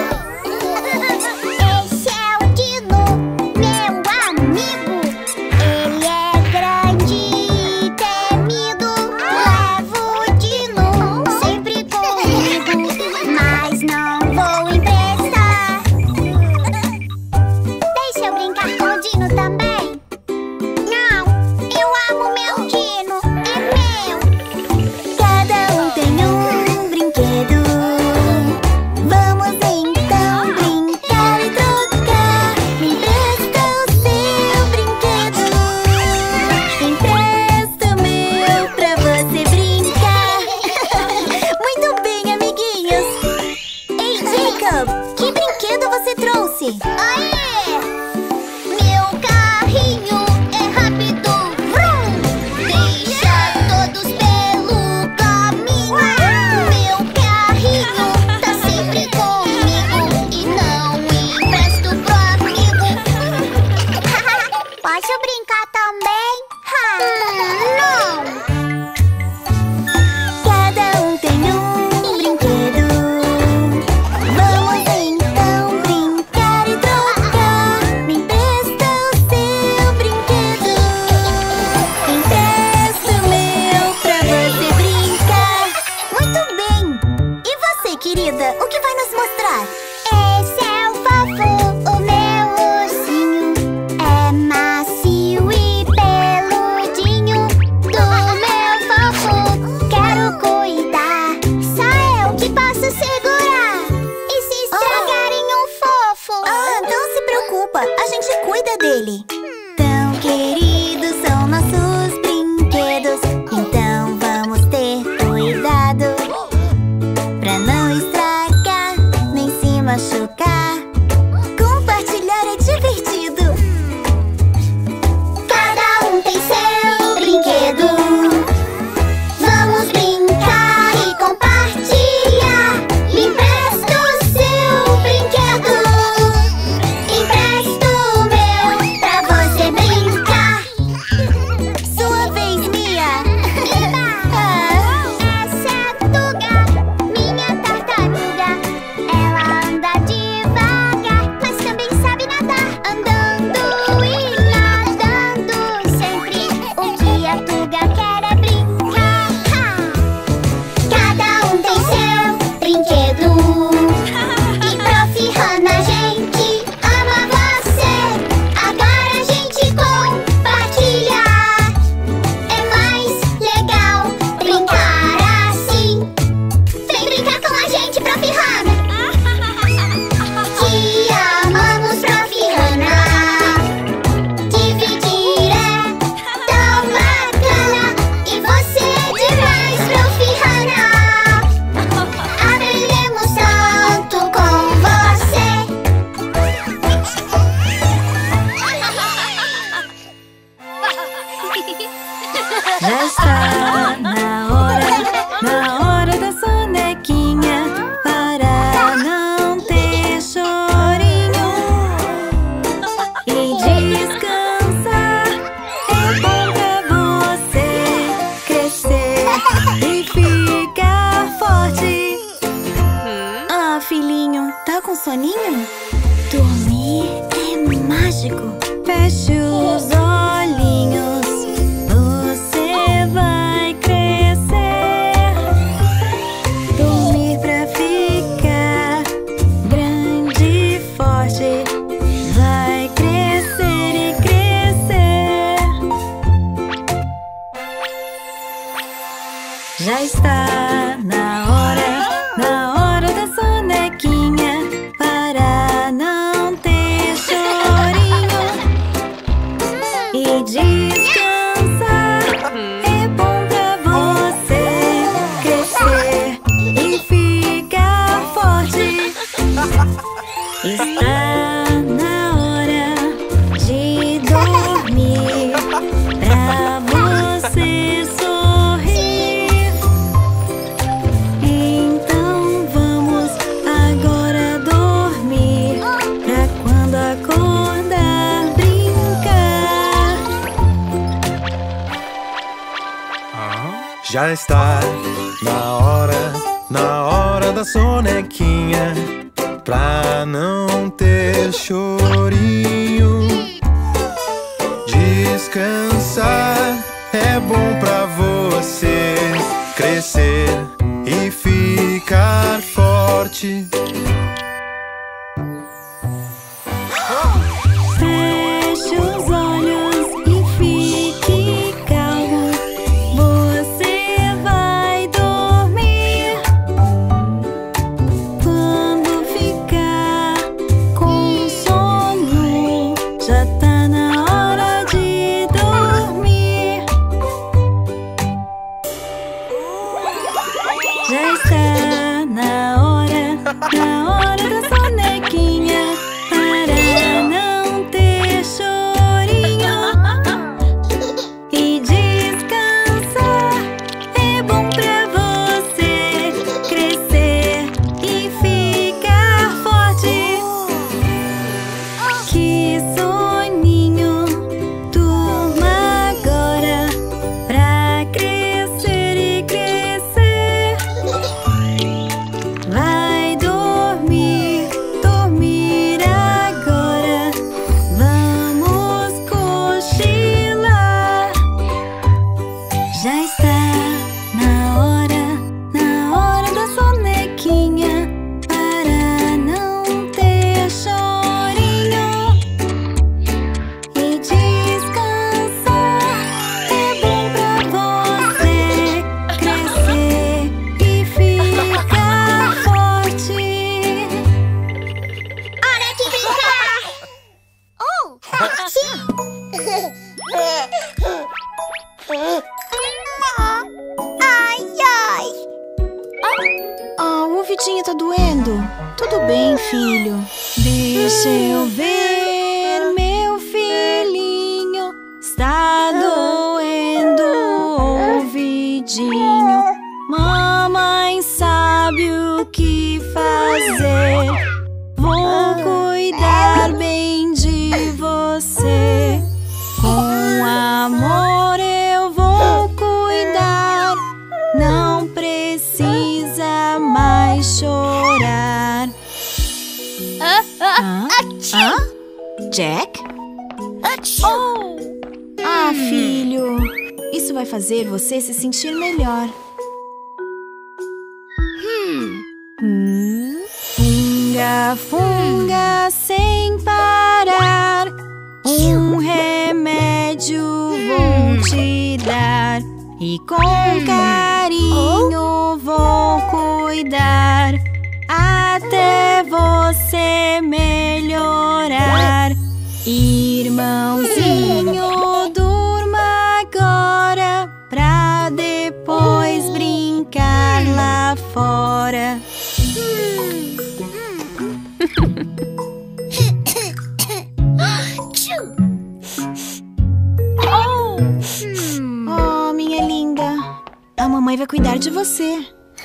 Esse é o Dino, meu amigo. Ele é grande e temido. Levo o Dino sempre comigo, mas não vou emprestar. Deixa eu brincar com o Dino também. Não, eu amo meu Dino, é meu. Cada um tem um brinquedo. Vamos então brincar e trocar. Me empresta o seu brinquedo. Empresta o meu pra você brincar. Muito bem, amiguinhos. Ei, Jacob, que brinquedo você trouxe? Aê! Meu carrinho é rápido, vrum! Deixa todos pelo caminho. Meu carrinho tá sempre comigo e não empresto pro amigo. Posso brincar também? Não! Cada um tem um brinquedo. Vamos então brincar e trocar. Me empresta o seu brinquedo. Empresta o meu pra você brincar. Muito bem! E você, querida, o que vai nos mostrar? Esse é o Fofo, o meu ursinho. É macio e peludinho. Do meu Fofo quero cuidar. Só eu que posso segurar. E se estragarem um Fofo? Ah, não se preocupa, a gente cuida dele. Tão queridos são nossos brinquedos, então vamos ter cuidado pra não estragar nem se machucar. Compartilhar é divertido. Cada um tem seu brinquedo. Vamos brincar e compartilhar. Me empresta o seu brinquedo. Empresta o meu pra você brincar. Sua vez, Mia. Essa é a Tuga, minha tartaruga. Ela anda devagar, mas também sabe nadar. Andando e nadando sempre. O que a Tuga quer é brincar. Cada um tem seu brinquedo. E Prof. Hannah, a gente ama você. Agora a gente compartilha. É mais legal brincar assim. Vem brincar com a gente, Prof. Hannah. Te amamos, Prof. Hannah. Dividir é tão bacana. E você é demais, Prof. Hannah. Aprendemos tanto com você. Já está na hora da sonequinha, para não ter chorinho e descansar. É bom pra você crescer e ficar forte. Ah, filhinho, tá com soninho? Dormir é mágico. Feche os olhinhos, você vai crescer. Dormir pra ficar grande e forte. Vai crescer e crescer. Já está na hora da sonequinha, para não ter chorinho e descansar. É bom pra você crescer Está na hora de dormir, pra você sorrir. Então vamos agora dormir, pra quando acordar brincar. Já está na hora da sonequinha, pra não ter chorinho. Descansar é bom pra você crescer e ficar forte. Feche os olhos e fique calmo. Você vai dormir. Quando ficar com sono, já tá na hora de dormir. Já está na hora da sonequinha, para não ter chorinho. E descansar é bom pra você crescer e ficar forte. Que soninho, durma agora, pra crescer e crescer. Vai dormir, dormir agora. Vamos cochilar. Já está na hora da sonequinha, para não ter chorinho. E descansar é bom pra você crescer e ficar forte. Hora de brincar! Ai, ai! O ouvidinho tá doendo. Tudo bem, filho. Deixa eu ver, meu filhinho. Está doendo o ouvidinho. Mamãe sabe o que fazer. Vou cuidar bem de você. Com amor eu vou cuidar. Não precisa mais chorar. Jack? Filho, isso vai fazer você se sentir melhor. Funga, funga sem parar. Um remédio vou te dar. E com carinho vou cuidar até você melhorar. Irmãozinho, durma agora, pra depois brincar lá fora. Oh, minha linda, a mamãe vai cuidar de você.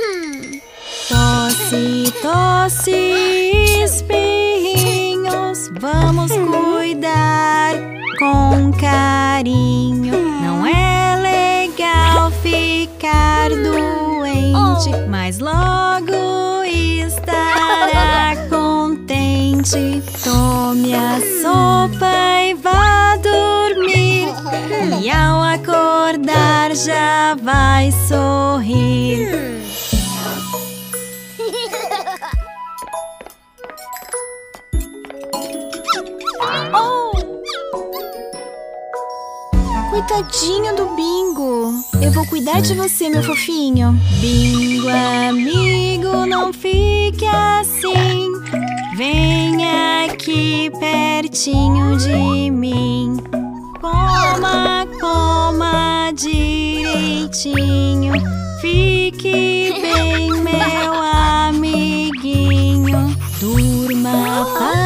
Tosse, tosse, espinhos, vamos cuidar com carinho. Não é legal ficar doente, mas logo estará contente. Tome a sopa e vá dormir, e ao acordar já vai sorrir. Coitadinho do Bingo. Eu vou cuidar de você, meu fofinho. Bingo, amigo, não fique assim. Vem aqui pertinho de mim. Coma, coma direitinho. Fique bem, meu amiguinho. Durma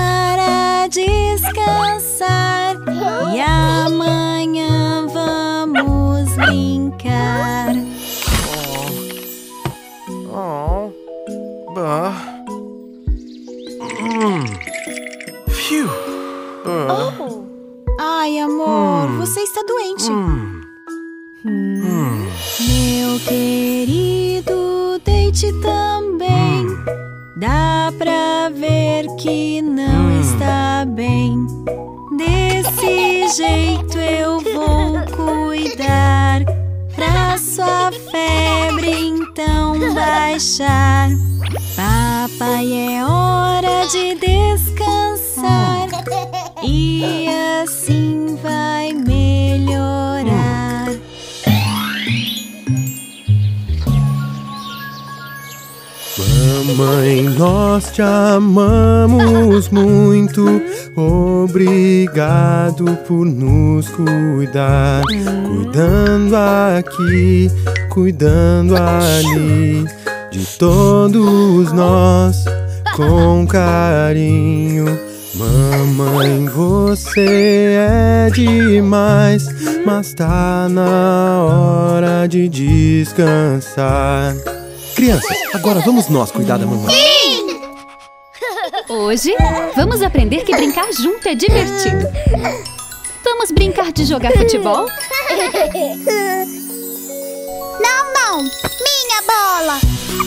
Oh. Bah. Phew. Ai, amor, você está doente. Meu querido, deite também. Dá pra ver que não está bem. Desse jeito eu vou cuidar, pra sua febre então baixar. Papai, é hora de descansar, e assim vai melhorar. Mamãe, nós te amamos muito. Obrigado por nos cuidar. Cuidando aqui, cuidando ali, de todos nós, com carinho. Mamãe, você é demais, mas tá na hora de descansar. Crianças, agora vamos nós cuidar da mamãe. Sim! Hoje, vamos aprender que brincar junto é divertido. Vamos brincar de jogar futebol? Não, não! Minha bola!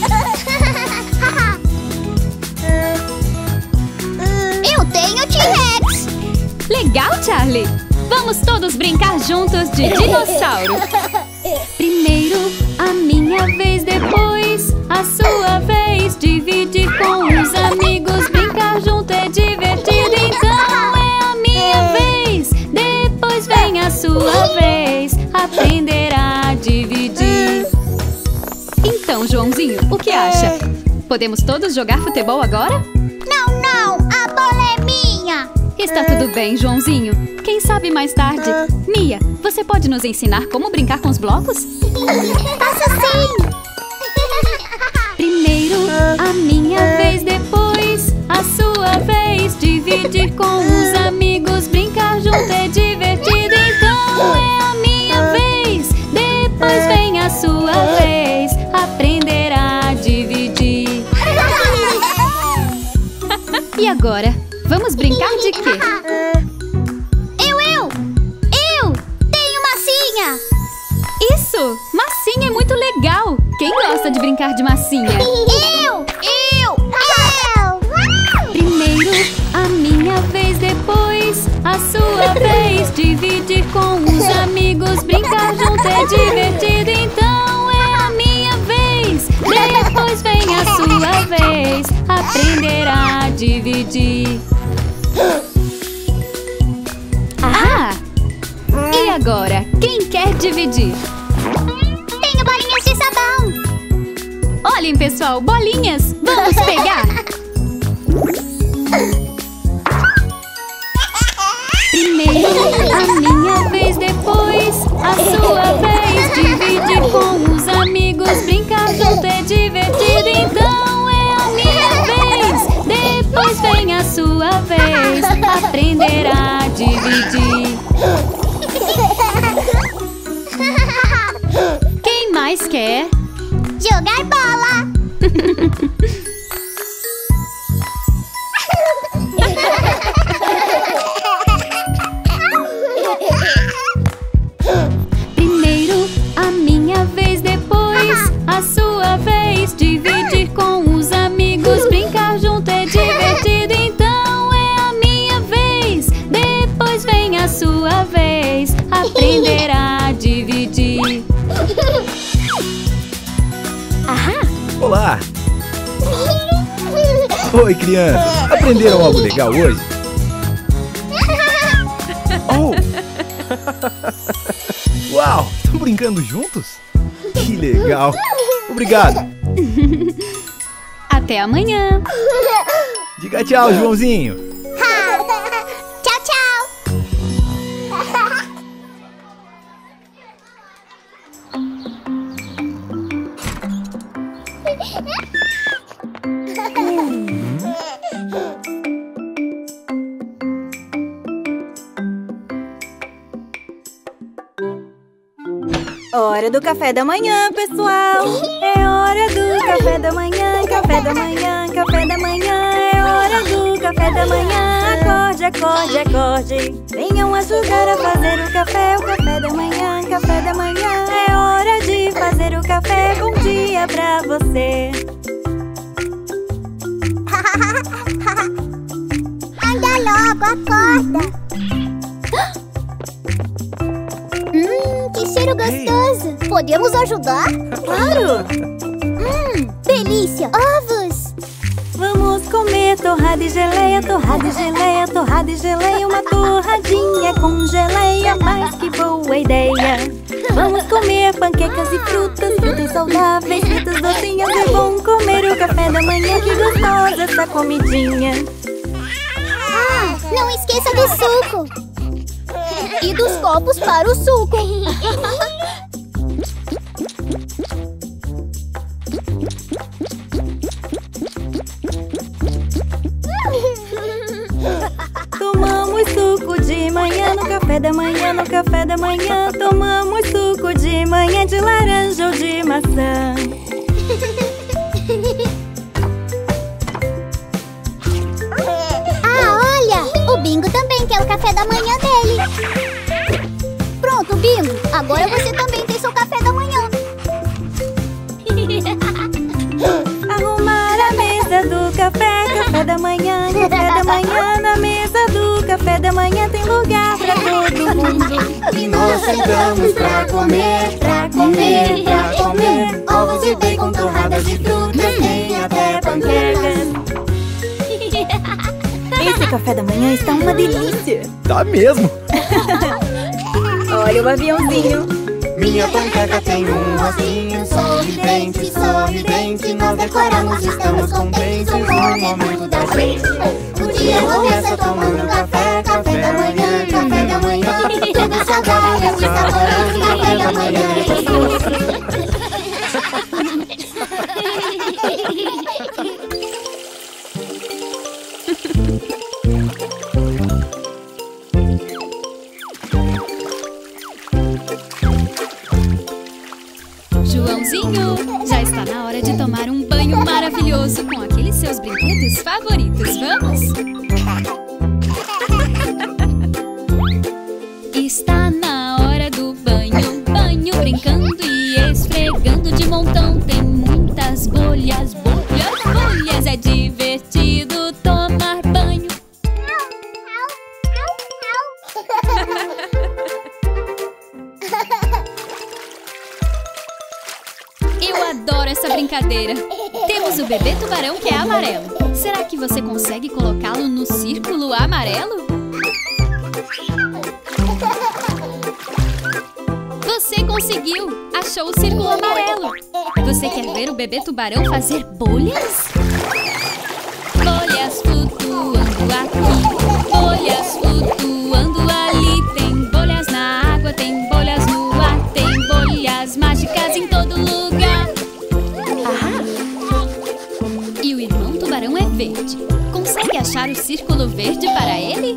Eu tenho T-Rex! Legal, Charlie! Vamos todos brincar juntos de dinossauro. Primeiro, a minha vez, depois a sua vez. Dividir com os amigos, brincar junto é divertido. Então é a minha vez, depois vem a sua vez. Aprender a dividir. Então, Joãozinho, o que acha? Podemos todos jogar futebol agora? Não, não! A bola é minha! Está tudo bem, Joãozinho. Quem sabe mais tarde. Mia, você pode nos ensinar como brincar com os blocos? Faça sim! Primeiro, a minha vez, depois a sua vez. Dividir com os amigos, brincar junto é divertido. Então é a minha vez, depois vem a sua vez. Aprender a dividir. E agora, vamos brincar de quê? Eu! Tenho massinha! Isso! Massinha é muito legal! Quem gosta de brincar de massinha? Eu! Primeiro, a minha vez, depois a sua vez. Dividir com os amigos, brincar junto é divertido. Então é a minha vez, depois vem a sua vez. Aprender a dividir. Ah! E agora, quem quer dividir? Tenho bolinhas de sabão! Olhem, pessoal, bolinhas! Vamos pegar! Primeiro, a minha vez, depois a sua vez. Dividir com os amigos, brincar junto é divertido. Então é a minha vez, depois vem a sua vez. Aprender a dividir. Quem mais quer? Jogar bola! Primeiro, a minha vez, depois a sua vez. Dividir com os amigos, brincar junto é divertido. Então é a minha vez, depois vem a sua vez. Aprender a dividir. Olá! Oi, crianças! Aprenderam algo legal hoje? Oh! Uau! Estão brincando juntos? Que legal! Obrigado! Até amanhã! Diga tchau, Joãozinho! Tchau, tchau! Hora do café da manhã, pessoal! É hora do café da manhã, café da manhã, café da manhã. É hora do café da manhã. Acorde, acorde, acorde. Venham ajudar a fazer o café da manhã, café da manhã. É hora de fazer o café. Bom dia pra você. Anda logo, acorda. Que cheiro gostoso. Podemos ajudar? Claro! Delícia. Ovos. Vamos comer torrada e geleia, torrada e geleia, torrada e geleia. Uma torradinha com geleia, mas que boa ideia. Vamos comer panquecas e frutas, frutas saudáveis, frutas docinhas. É bom comer o café da manhã, que gostosa essa comidinha. Não esqueça do suco. E dos copos para o suco. Tomamos suco de manhã no café da manhã, no café da manhã. Tomamos suco de manhã de laranja ou de maçã. Olha! O Bingo também quer o café da manhã dele. Pronto, Bingo. Agora você também tem seu café da manhã. Arrumar a mesa do café, café da manhã, café da manhã. Na mesa do café da manhã tem lugar pra todo mundo. E nós sentamos pra comer, pra comer, pra comer. Ovos e bacon, torradas de frutas, tem até panquecas. Esse café da manhã está uma delícia. Tá mesmo? Olha o aviãozinho. Minha panqueca tem um rostinho sorridente, sorridente. Nós decoramos, estamos contentes no momento da gente. O dia começa tomando café, café da manhã, café da manhã. Tudo saudável, muito saboroso, café da manhã é gostoso. Joãozinho, já está na hora de tomar um banho maravilhoso com aqueles seus brinquedos favoritos, vamos? Está na hora do banho, banho brincando e esfregando de montão. Tem muitas bolhas, bolhas, bolhas, é divertido tomar banho. Eu adoro essa brincadeira. Temos o bebê tubarão que é amarelo. Será que você consegue colocá-lo no círculo amarelo? Você conseguiu! Achou o círculo amarelo. Você quer ver o bebê tubarão fazer bolhas? Bolhas flutuando aqui, bolhas flutuando ali. Tem bolhas na água, tem bolhas no ar, tem bolhas mágicas em todo lugar. E o irmão tubarão é verde. Consegue achar o círculo verde para ele?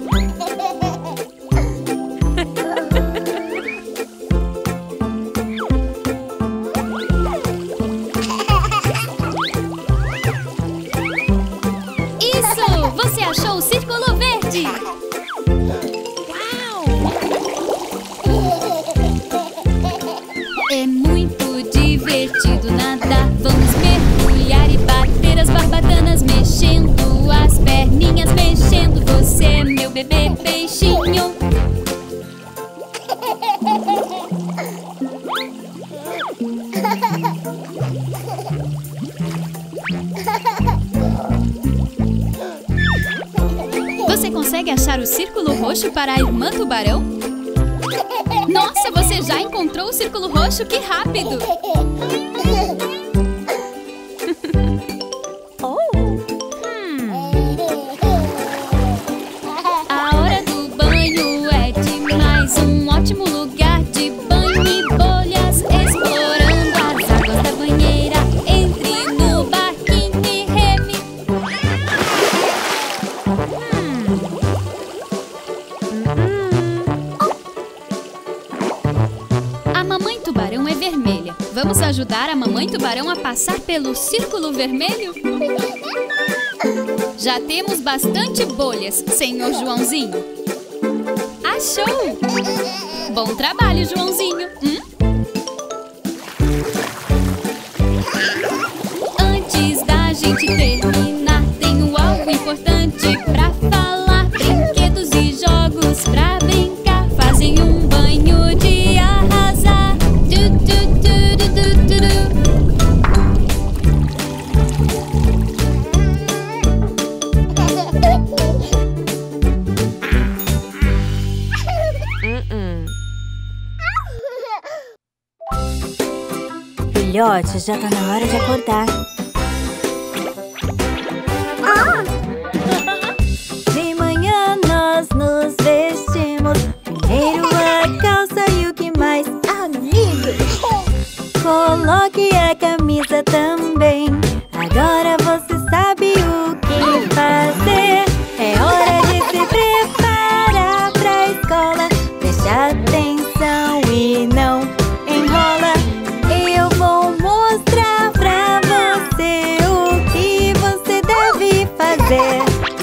Isso! Você achou o círculo verde! É muito divertido nadar. Vamos mergulhar e bater as barbatanas, mexendo as perninhas, mexendo. Você é meu bebê peixinho. Você consegue achar o círculo roxo para a irmã tubarão? Nossa, você já encontrou o círculo roxo? Que rápido! A hora do banho é demais. Um ótimo lugar de banho e bolhas, explorando as águas da banheira. Entre no barquinho e reme. A mamãe tubarão é vermelha. Vamos ajudar ajudar a mamãe tubarão a passar pelo círculo vermelho? Já temos bastante bolhas, senhor Joãozinho. Achou! Bom trabalho, Joãozinho. Antes da gente terminar, tenho algo importante pra falar. Brinquedos e jogos pra brincar fazem um banho de arrasar. Du, du, du, du, du, du, du. Filhote, já tá na hora de acordar. De manhã nós nos vestimos. Primeiro a calça e o que mais? Amigos! Coloque a camisa também. Agora você sabe o que fazer. É hora de se preparar pra escola. Preste atenção e não enrola. Eu vou mostrar pra você o que você deve fazer.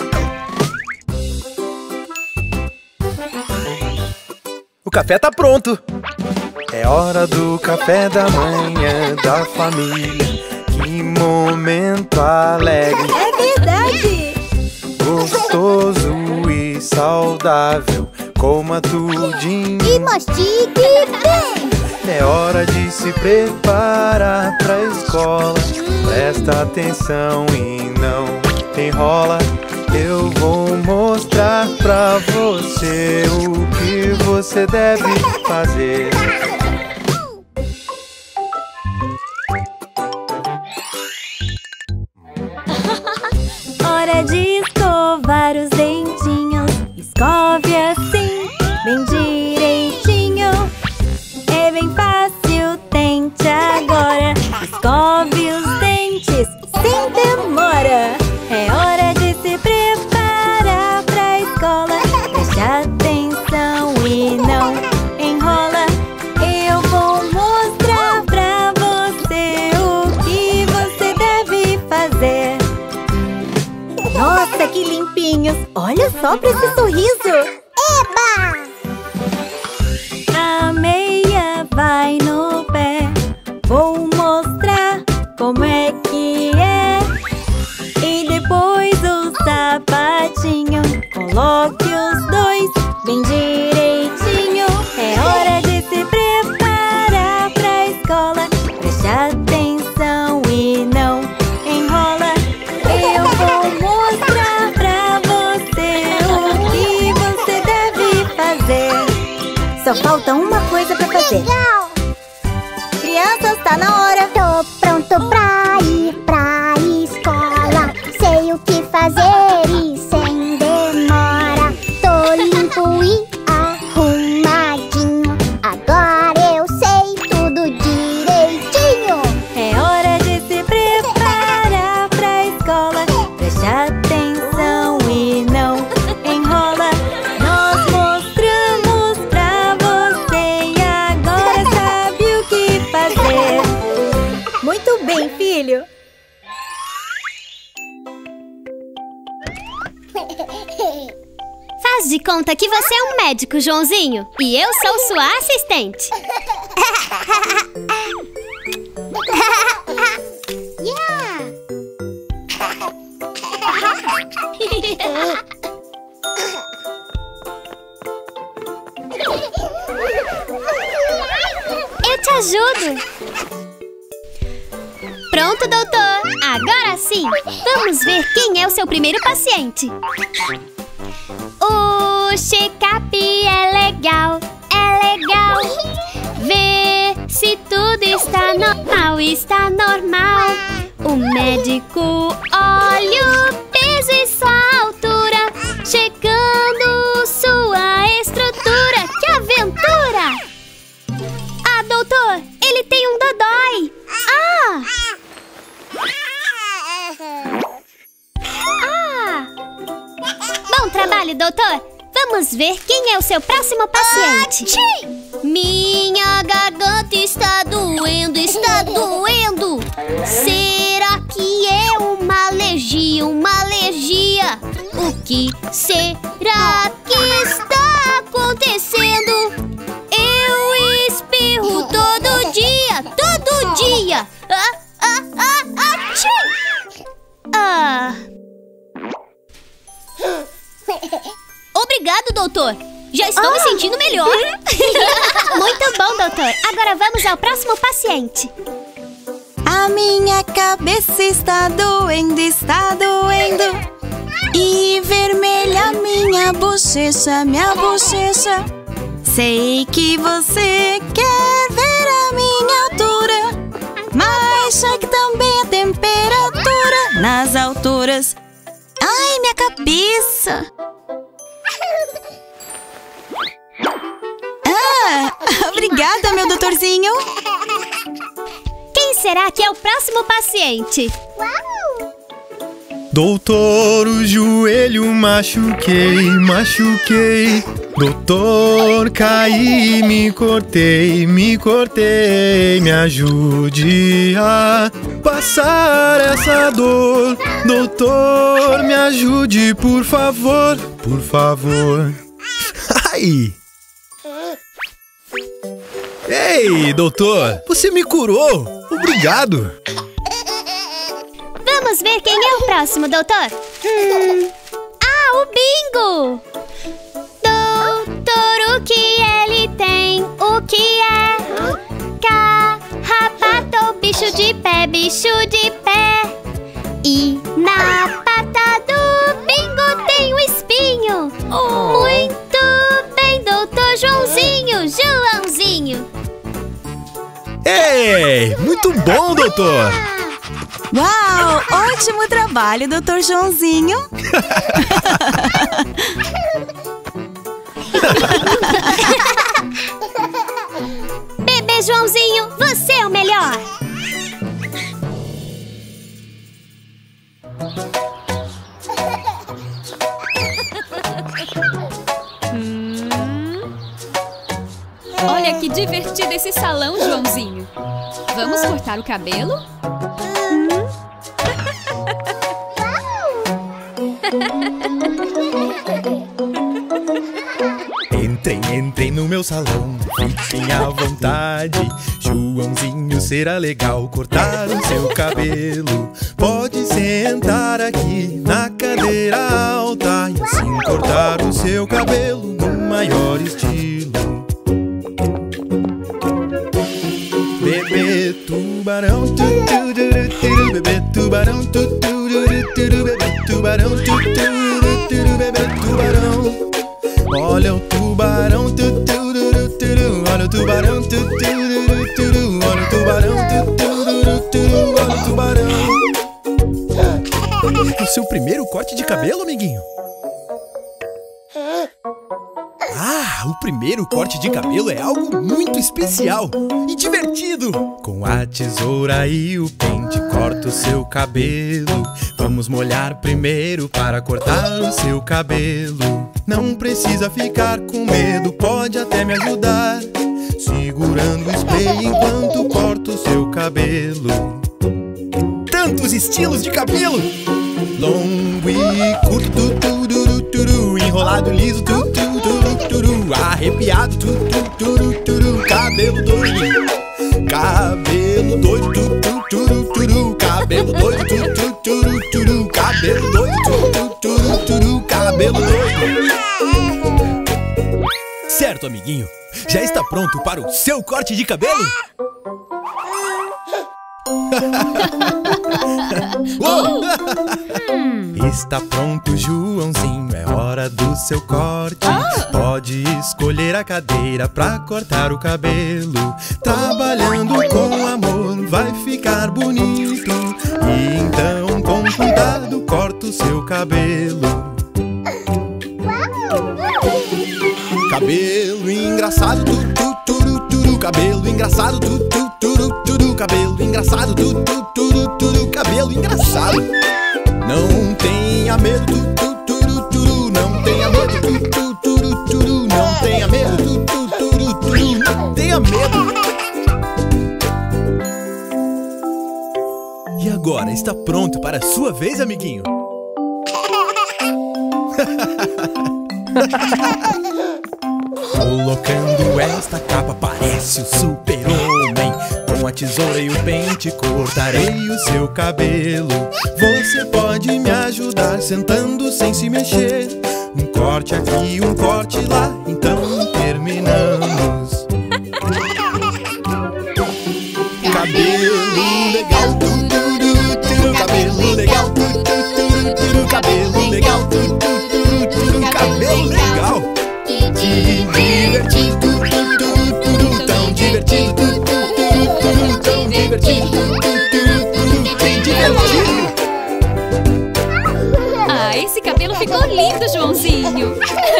O café tá pronto! É hora do café da manhã da família. Que momento alegre! É verdade! Gostoso e saudável. Coma tudinho E mastigue bem. É hora de se preparar pra escola. Presta atenção e não enrola. Eu vou mostrar pra você o que você deve fazer. Hora de escovar os dentinhos. Escove assim, bem direitinho. É bem fácil, tente agora. Escove os dentes sem demora. É hora de se preparar pra escola. Preste atenção e não enrola. Eu vou mostrar pra você o que você deve fazer. Nossa, que limpinhos! Olha só pra esse sorriso! Eba! A meia vai no pé. Vou mostrar como é que é. E depois o sapatinho. Coloque os dois bem direitinho. É hora de se preparar pra escola. Preste atenção e não enrola. Eu vou mostrar pra você o que você deve fazer. Só falta uma coisa pra fazer. Legal! Crianças, tá na hora. Tô pronto pra ir pra escola. Sei o que fazer e sem demora. Tô limpo e arrumadinho. Agora eu sei tudo direitinho. É hora de se preparar pra escola. Preste atenção e não enrola. Nós mostramos pra você e agora sabe o que fazer. Muito bem, filho. Faz de conta que você é um médico, Joãozinho. E eu sou sua assistente. Yeah! Eu te ajudo. Pronto, doutor. Agora sim. Vamos ver quem é o seu primeiro paciente. O check-up é legal, é legal. Ver se tudo está normal, está normal. O médico olha o peso e sua altura, checando sua estrutura. Que aventura! Ah, doutor, ele tem um dodói. Ah! Bom trabalho, doutor! Vamos ver quem é o seu próximo paciente. Minha garganta está doendo, está doendo. Será que é uma alergia, uma alergia? O que será que está acontecendo? Eu espirro todo dia, todo dia. Obrigado, doutor. Já estou me sentindo melhor. Muito bom, doutor. Agora vamos ao próximo paciente. A minha cabeça está doendo, está doendo. E vermelha minha bochecha, minha bochecha. Sei que você quer ver a minha altura, mas cheque também a temperatura nas alturas. Ai, minha cabeça! Obrigada, meu doutorzinho. Quem será que é o próximo paciente? Doutor, o joelho machuquei, machuquei. Doutor, caí, me cortei, me cortei. Me ajude a passar essa dor. Doutor, me ajude, por favor, por favor. Ai! Ei, doutor, você me curou! Obrigado! Vamos ver quem é o próximo, doutor. O bingo! Doutor, o que ele tem? O que é? Carrapato, bicho de pé, bicho de pé. E na pata do bingo tem um espinho. Muito bem, doutor Joãozinho, Joãozinho. Ei, muito bom, doutor! Uau, ótimo trabalho, doutor Joãozinho. Bebê Joãozinho, você é o melhor. Olha que divertido esse salão, Joãozinho. Vamos cortar o cabelo? Entrem no meu salão, fiquem à vontade. Joãozinho, será legal cortar o seu cabelo. Pode sentar aqui na cadeira alta e assim cortar o seu cabelo no maior estilo. Bebê tubarão, bebê tubarão, bebê tubarão, bebê tubarão. Olha o tubarão, olha o tubarão, olha o tubarão, olha o tubarão. O seu primeiro corte de cabelo, amiguinho? O primeiro corte de cabelo é algo muito especial e divertido. Com a tesoura e o pente corta o seu cabelo. Vamos molhar primeiro para cortar o seu cabelo. Não precisa ficar com medo, pode até me ajudar, segurando o spray enquanto corto o seu cabelo. Tantos estilos de cabelo! Longo e curto, tururu, enrolado liso, tururu, arrepiado, tururu, cabelo doido, cabelo doido, tururu, cabelo doido, tururu, cabelo doido, tururu, cabelo doido. Certo, amiguinho. Já está pronto para o seu corte de cabelo? Está pronto, Joãozinho, é hora do seu corte. Pode escolher a cadeira pra cortar o cabelo. Trabalhando com amor vai ficar bonito. E então com cuidado corta o seu cabelo. Cabelo engraçado, cabelo engraçado, cabelo engraçado, cabelo engraçado. Não tenha medo, não tenha medo, não tenha medo, tenha medo. E agora, está pronto para a sua vez, amiguinho? Colocando esta capa parece o super-homem. Com a tesoura e o pente cortarei o seu cabelo. Você pode me ajudar sentando sem se mexer. Um corte aqui, um corte lá, então terminamos. Cabelo legal, cabelo legal, cabelo legal, cabelo legal. Divertido, tão divertido, tão divertido, bem divertido. Ah, esse cabelo ficou lindo, Joãozinho.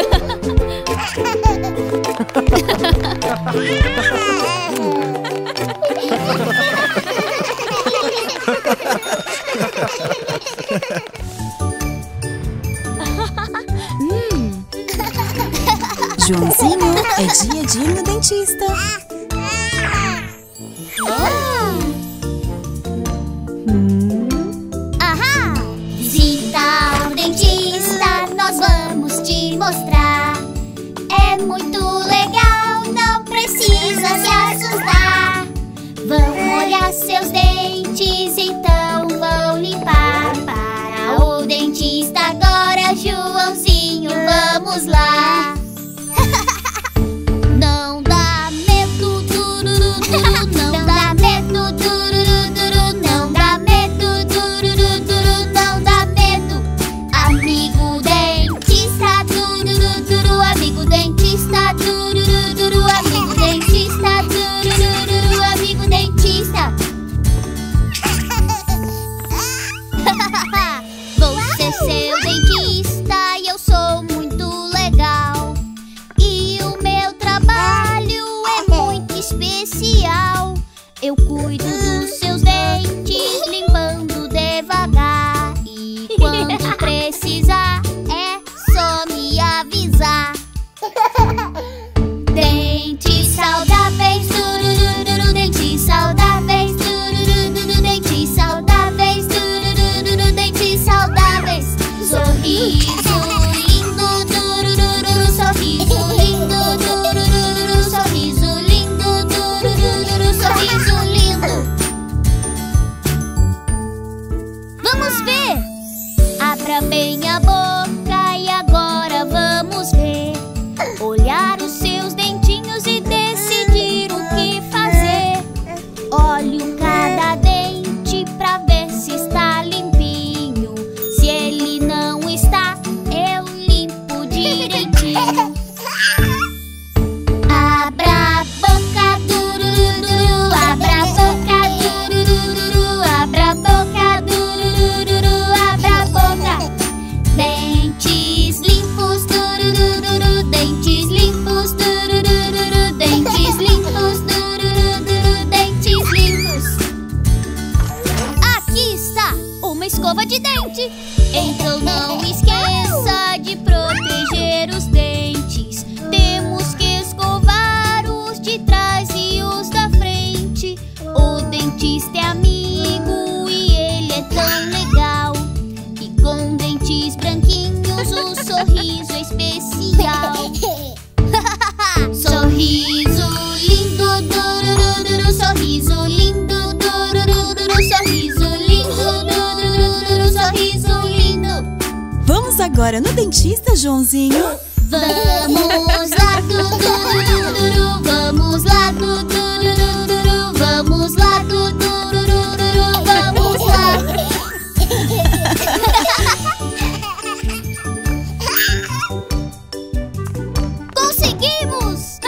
Joãozinho, é dia de ir no dentista. Ahá! Visita ao dentista, nós vamos te mostrar. É muito legal, não precisa se assustar. Vão olhar seus dentes, então vão limpar. Para o dentista agora, Joãozinho, vamos lá. Não dá medo, tururu, não dá medo, tururu, não dá medo, tururu, não dá medo. Amigo dentista, tururu, amigo dentista, tururu, amigo dentista, tururu, amigo dentista. Vou ser seu dentista e eu sou muito legal. E o meu trabalho é muito especial. Eu cuido dos seus dentes, limpando devagar. E quando precisar, é só me avisar. Dentes saudáveis, turururu, dentes saudáveis, turururu, dentes saudáveis, turururu, dentes saudáveis. Sorriso lindo, turururu, sorriso lindo, turururu, sorriso lindo, turururu, sorriso lindo. Vamos ver! Abra bem a boca e agora vamos ver. Olhar os seus dentinhos e decidir o que fazer. Olho cada dente pra ver se está limpinho. Se ele não está, eu limpo direitinho. Abra a boca, turururu, abra a boca, turururu, abra a boca, turururu, abra a boca. Dentes limpos, turururu, dentes limpos, turururu, dentes limpos, turururu, dentes limpos. Aqui está uma escova de dente. Então não esqueça de proteger os dentes. Temos que escovar os de trás e os da frente. O dentista é amigo e ele é tão legal. E com dentes branquinhos o sorriso é especial. Sorriso lindo, turururu, sorriso lindo, turururu, sorriso lindo, turururu, sorriso lindo. Vamos agora no dentista, Joãozinho? Vamos lá, turururu, vamos lá, turururu, vamos lá, turururu, vamos lá. Conseguimos!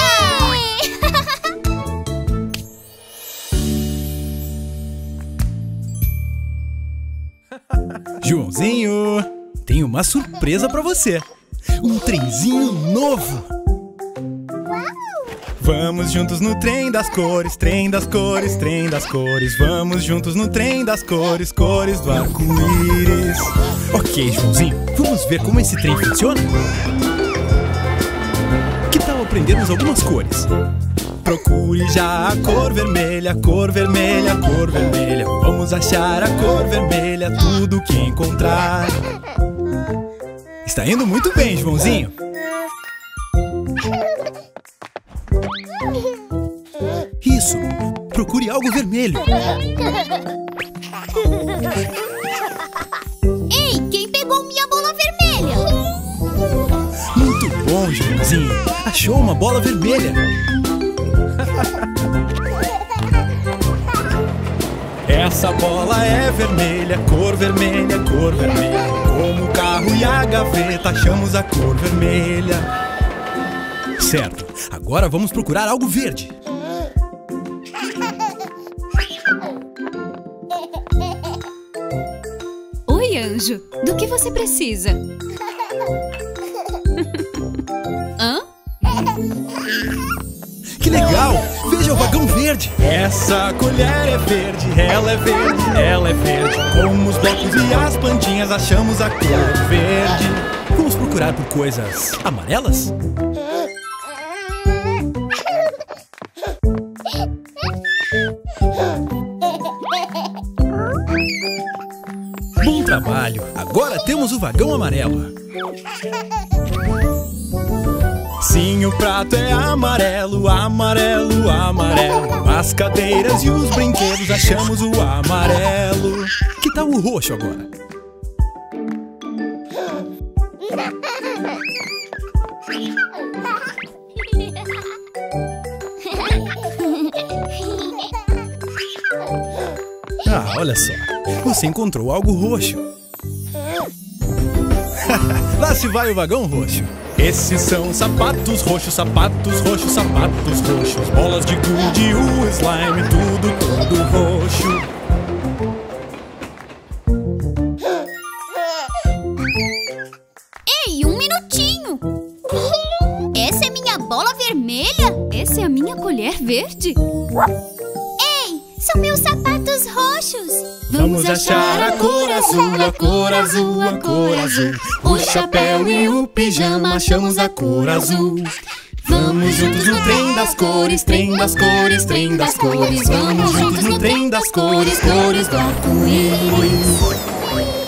Joãozinho, tenho uma surpresa pra você. Um trenzinho novo. Vamos juntos no trem das cores, trem das cores, trem das cores. Vamos juntos no trem das cores, cores do arco-íris. Ok, Joãozinho, vamos ver como esse trem funciona? Que tal aprendermos algumas cores? Procure já a cor vermelha, cor vermelha, cor vermelha. Vamos achar a cor vermelha, tudo que encontrar. Está indo muito bem, Joãozinho. Isso, procure algo vermelho. Ei, quem pegou minha bola vermelha? Muito bom, Joãozinho. Achou uma bola vermelha. Essa bola é vermelha, cor vermelha, cor vermelha. Como o carro e a gaveta, achamos a cor vermelha. Certo, agora vamos procurar algo verde. Oi, anjo. Do que você precisa? Hã? Que legal! Veja o vagão verde! Essa colher é verde, ela é verde, ela é verde. Como os blocos e as plantinhas, achamos a cor verde. Vamos procurar por coisas amarelas? Bom trabalho! Agora temos o vagão amarelo. Sim, o prato é amarelo, amarelo, amarelo. As cadeiras e os brinquedos, achamos o amarelo. Que tal o roxo agora? Ah, olha só. Você encontrou algo roxo. Lá se vai o vagão roxo. Esses são sapatos roxos, sapatos roxos, sapatos roxos. Bolas de gude, o slime, tudo roxo. Ei, um minutinho! Essa é minha bola vermelha? Essa é a minha colher verde? Ei, são meus sapatos roxos! Vamos achar a cor azul, a cor azul, a cor azul. O chapéu e o pijama, achamos a cor azul. Vamos juntos no trem das cores, trem das cores, trem das cores. Vamos juntos no trem das cores, cores do arco-íris.